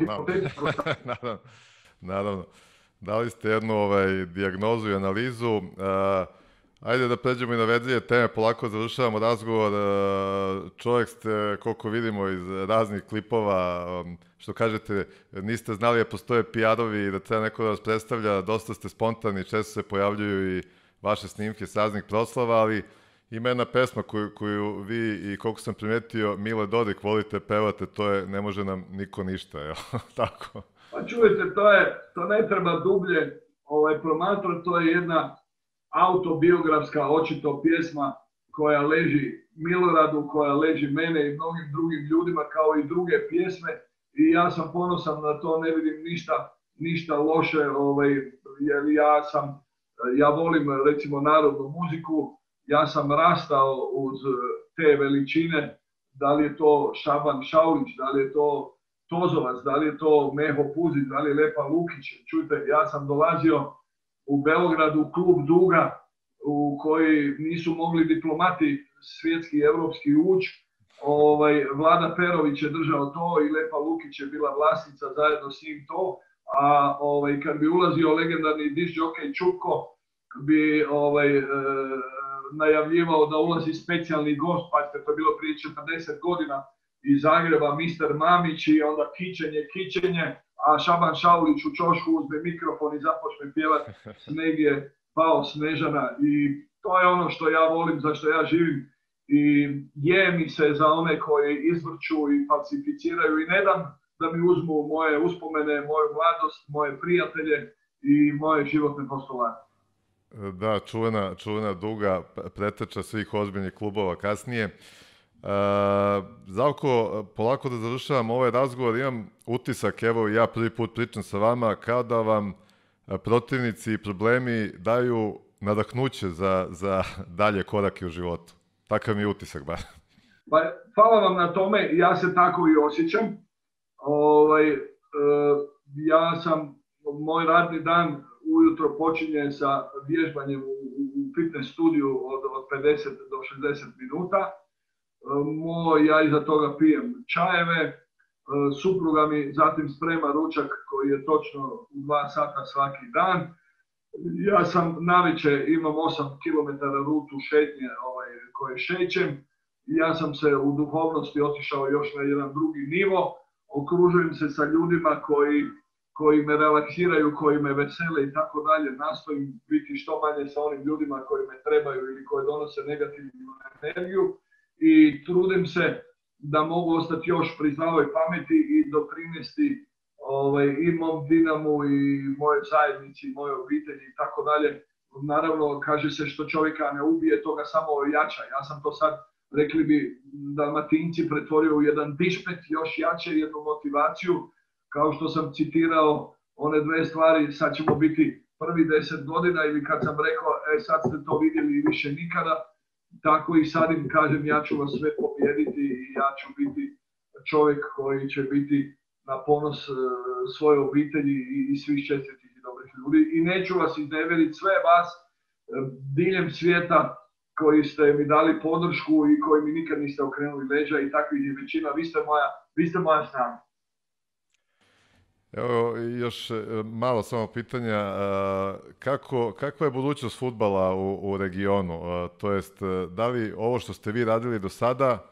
Naravno. Dali ste jednu dijagnozu i analizu. Ajde da pređemo i na vedrije teme, polako završavamo razgovor. Čovjek ste, koliko vidimo iz raznih klipova, što kažete, niste znali da postoje PR-ovi i da treba neko da vas predstavlja, dosta ste spontani, često se pojavljuju i vaše snimke s raznih proslava, ali ima jedna pesma koju vi i koliko sam primetio, Mile Dodik volite, pevate, to je Ne može nam niko ništa, je tako? Pa čujete, to ne treba dublje promatrati, to je jedna autobiografska očito pjesma koja leži Miloradu, koja leži mene i mnogim drugim ljudima kao i druge pjesme i ja sam ponosan na to, ne vidim ništa loše, jer ja volim recimo narodnu muziku, ja sam rastao uz te veličine, da li je to Šaban Šaulić, da li je to Tozovac, da li je to Meho Puzić, da li je Lepa Lukić. Čujte, ja sam dolazio u Beogradu u klub Duga u koji nisu mogli diplomati svjetski i evropski ući. Vlada Perović je držao to i Lepa Lukić je bila vlasnica zajedno s njim to. A kad bi ulazio legendarni disk džokej Čupko bi najavljivao da ulazi specijalni gost, pa to je bilo prije 40 godina, iz Zagreba, Mister Mamić i onda kićenje, a Šaban Šaulić u ćošku uzme mikrofon i započne pjevati Sneg je pao Snežana i to je ono što ja volim, za što ja živim i je mi se za one koji izvrću i falsificiraju i ne dam da mi uzmu moje uspomene, moju mladost, moje prijatelje i moje životne postulate. Da, čuvena duga preteča svih ozbiljnih klubova kasnije. Zavko, polako da završavam ovaj razgovor, imam utisak, evo ja prvi put pričam sa vama, kao da vam protivnici i problemi daju nadahnuće za dalje korake u životu. Takav mi je utisak, bar. Pa, hvala vam na tome, ja se tako i osjećam. Moj radni dan ujutro počinje sa vježbanjem u fitness studiju od 50 do 60 minuta. Ja iza toga pijem čajeve, supruga mi zatim sprema ručak koji je točno u 2 sata svaki dan. Ja sam navečer, imam 8 km rutu šetnje koje šećem. Ja sam se u duhovnosti otišao još na jedan drugi nivo. Okružujem se sa ljudima koji me relaksiraju, koji me vesele i tako dalje. Nastojim biti što manje sa onim ljudima koji me trebaju ili koji donose negativnu energiju. I trudim se da mogu ostati još pri zdravoj pameti i doprinesti i mom Dinamu i moje zajednici, moje obitelji i tako dalje. Naravno, kaže se što čovjeka ne ubije, to ga samo ojača. Ja sam to sad, rekli bi Dalmatinci, pretvorio u jedan dišpet, još jače, jednu motivaciju. Kao što sam citirao one 2 stvari, sad ćemo biti prvi 10 godina ili kad sam rekao, sad ste to vidjeli i više nikada. Tako i sad im kažem, ja ću vas sve pobijediti i ja ću biti čovjek koji će biti na ponos svoje obitelji i svih čestitih i dobrih ljudi. I neću vas iznevjeriti, sve vas diljem svijeta koji ste mi dali podršku i koji mi nikad niste okrenuli leđa i takvih je većina. Vi ste moja snaga. Evo još malo samo pitanja, kakva je budućnost fudbala u regionu, to jest da li ovo što ste vi radili do sada,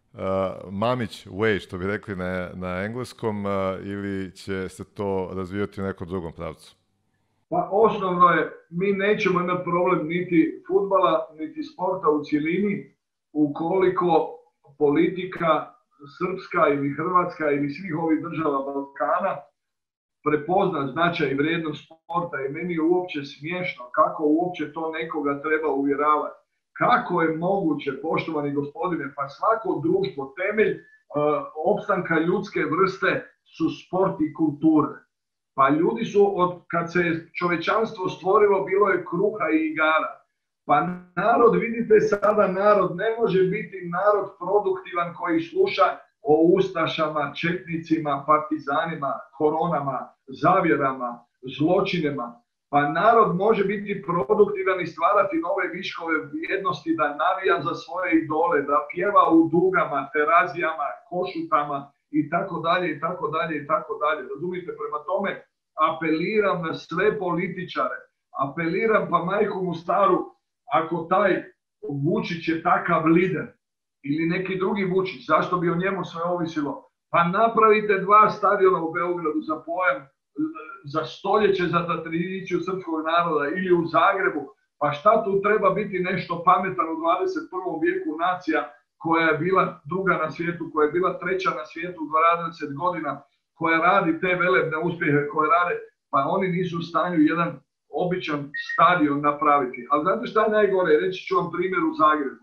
Mamić way što bi rekli na engleskom, ili će se to razvijati u nekom drugom pravcu? Pa osnovno je, mi nećemo imati problem niti fudbala, niti sporta u cjelini, ukoliko politika srpska ili hrvatska ili svih ovih država Balkana prepozna značaj i vrijednost sporta. I meni je uopće smiješno kako uopće to nekoga treba uvjeravati. Kako je moguće, poštovani gospodine, pa svako društvo, temelj opstanka ljudske vrste su sport i kultura. Pa ljudi su, kad se čovečanstvo stvorilo, bilo je kruha i igara. Pa narod, vidite sada, narod ne može biti narod produktivan koji sluša o ustašama, četnicima, partizanima, koronama, zavjerama, zločinima. Pa narod može biti produktivan i stvarati nove viškove vrijednosti, da navija za svoje idole, da pjeva u dugama, terazijama, košutama i tako dalje, i tako dalje, i tako dalje. Razumite, prema tome apeliram na sve političare, apeliram pa majku mu staru, ako taj Vučić je takav lider, ili neki drugi Vučić, zašto bi o njemu sve ovisilo? Pa napravite 2 stadiona u Beogradu za pojam, za stoljeće, za tradiciju srpskog naroda, ili u Zagrebu. Pa šta tu treba biti nešto pametan u 21. vijeku, nacija koja je bila druga na svijetu, koja je bila 3. na svijetu u 20 godina, koja radi te velebne uspjehe koje rade, pa oni nisu u stanju jedan običan stadion napraviti. Ali znate šta je najgore? Reći ću vam primjer u Zagrebu.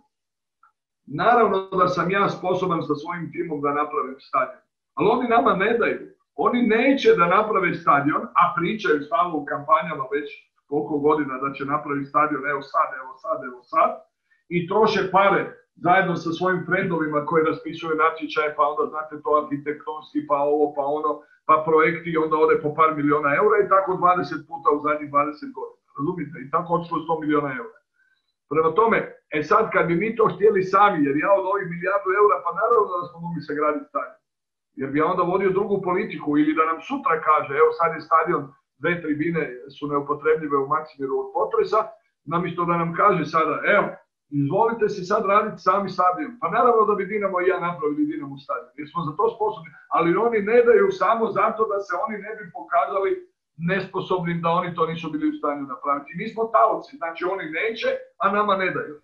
Naravno da sam ja sposoban sa svojim timom da napravim stadion, ali oni nama ne daju. Oni neće da naprave stadion, a pričaju stalno u kampanjama već koliko godina da će napraviti stadion, evo sad, i troše pare zajedno sa svojim frendovima koji raspisuju natječaje, pa onda znate to arhitektonski, pa ovo, pa ono, pa projekti, i onda ode po par milijuna eura i tako 20 puta u zadnjih 20 godina. Razumite? I tako otišlo 100 milijuna eura. Prema tome, sad kad bi mi to htjeli sami, jer ja od ovih milijardu eura, pa naravno da smo mogli sagraditi stadion. Jer bi ja onda vodio drugu politiku, ili da nam sutra kaže, evo sad je stadion, 2 tribine su neupotrebljive u Maksimiru od potresa, namjesto da nam kaže sada, evo, izvolite si sad raditi sami stadion. Pa naravno da bi Dinamo i ja napravili Dinamo stadion, jer smo za to sposobni, ali oni ne daju samo zato da se oni ne bi pokazali nesposobnim, da oni to nisu bili u stanju napraviti. Mi smo taoci, znači oni neće, a nama ne daju.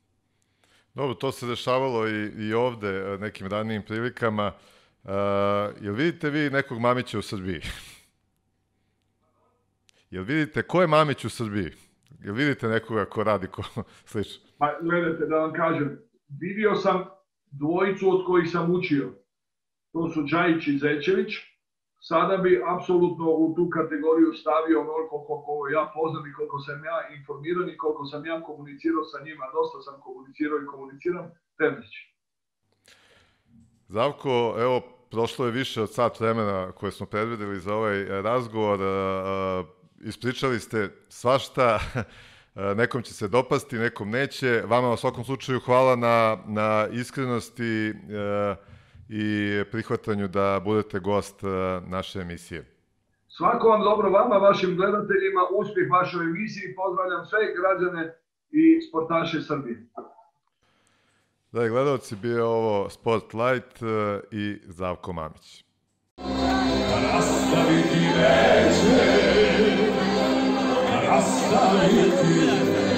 Dobro, to se dešavalo i ovde nekim ranijim prilikama. Jel vidite vi nekog Mamića u Srbiji? Jel vidite ko je Mamić u Srbiji? Jel vidite nekoga ko radi ko slično? Pa gledajte, da vam kažem, vidio sam dvojicu od kojih sam učio. To su Džajić i Zečević. Sada bi apsolutno u tu kategoriju stavio onoliko koliko ja poznam i koliko sam ja informiran i koliko sam ja komunicirao sa njima. Dosta sam komunicirao i komuniciram. Terzić. Zavko, evo, prošlo je više od sat vremena koje smo predvideli za ovaj razgovor. Ispričali ste svašta, nekom će se dopasti, nekom neće. Vama u svakom slučaju hvala na iskrenosti i prihvatanju da budete gost naše emisije. Svako vam dobro, vama, vašim gledateljima, uspjeh vašoj emisiji. Pozdravljam sve građane i sportaše Srbije. Da, gledalci, bio ovo Spotlight i Zavko Mamić. Rastaviti neće, rastaviti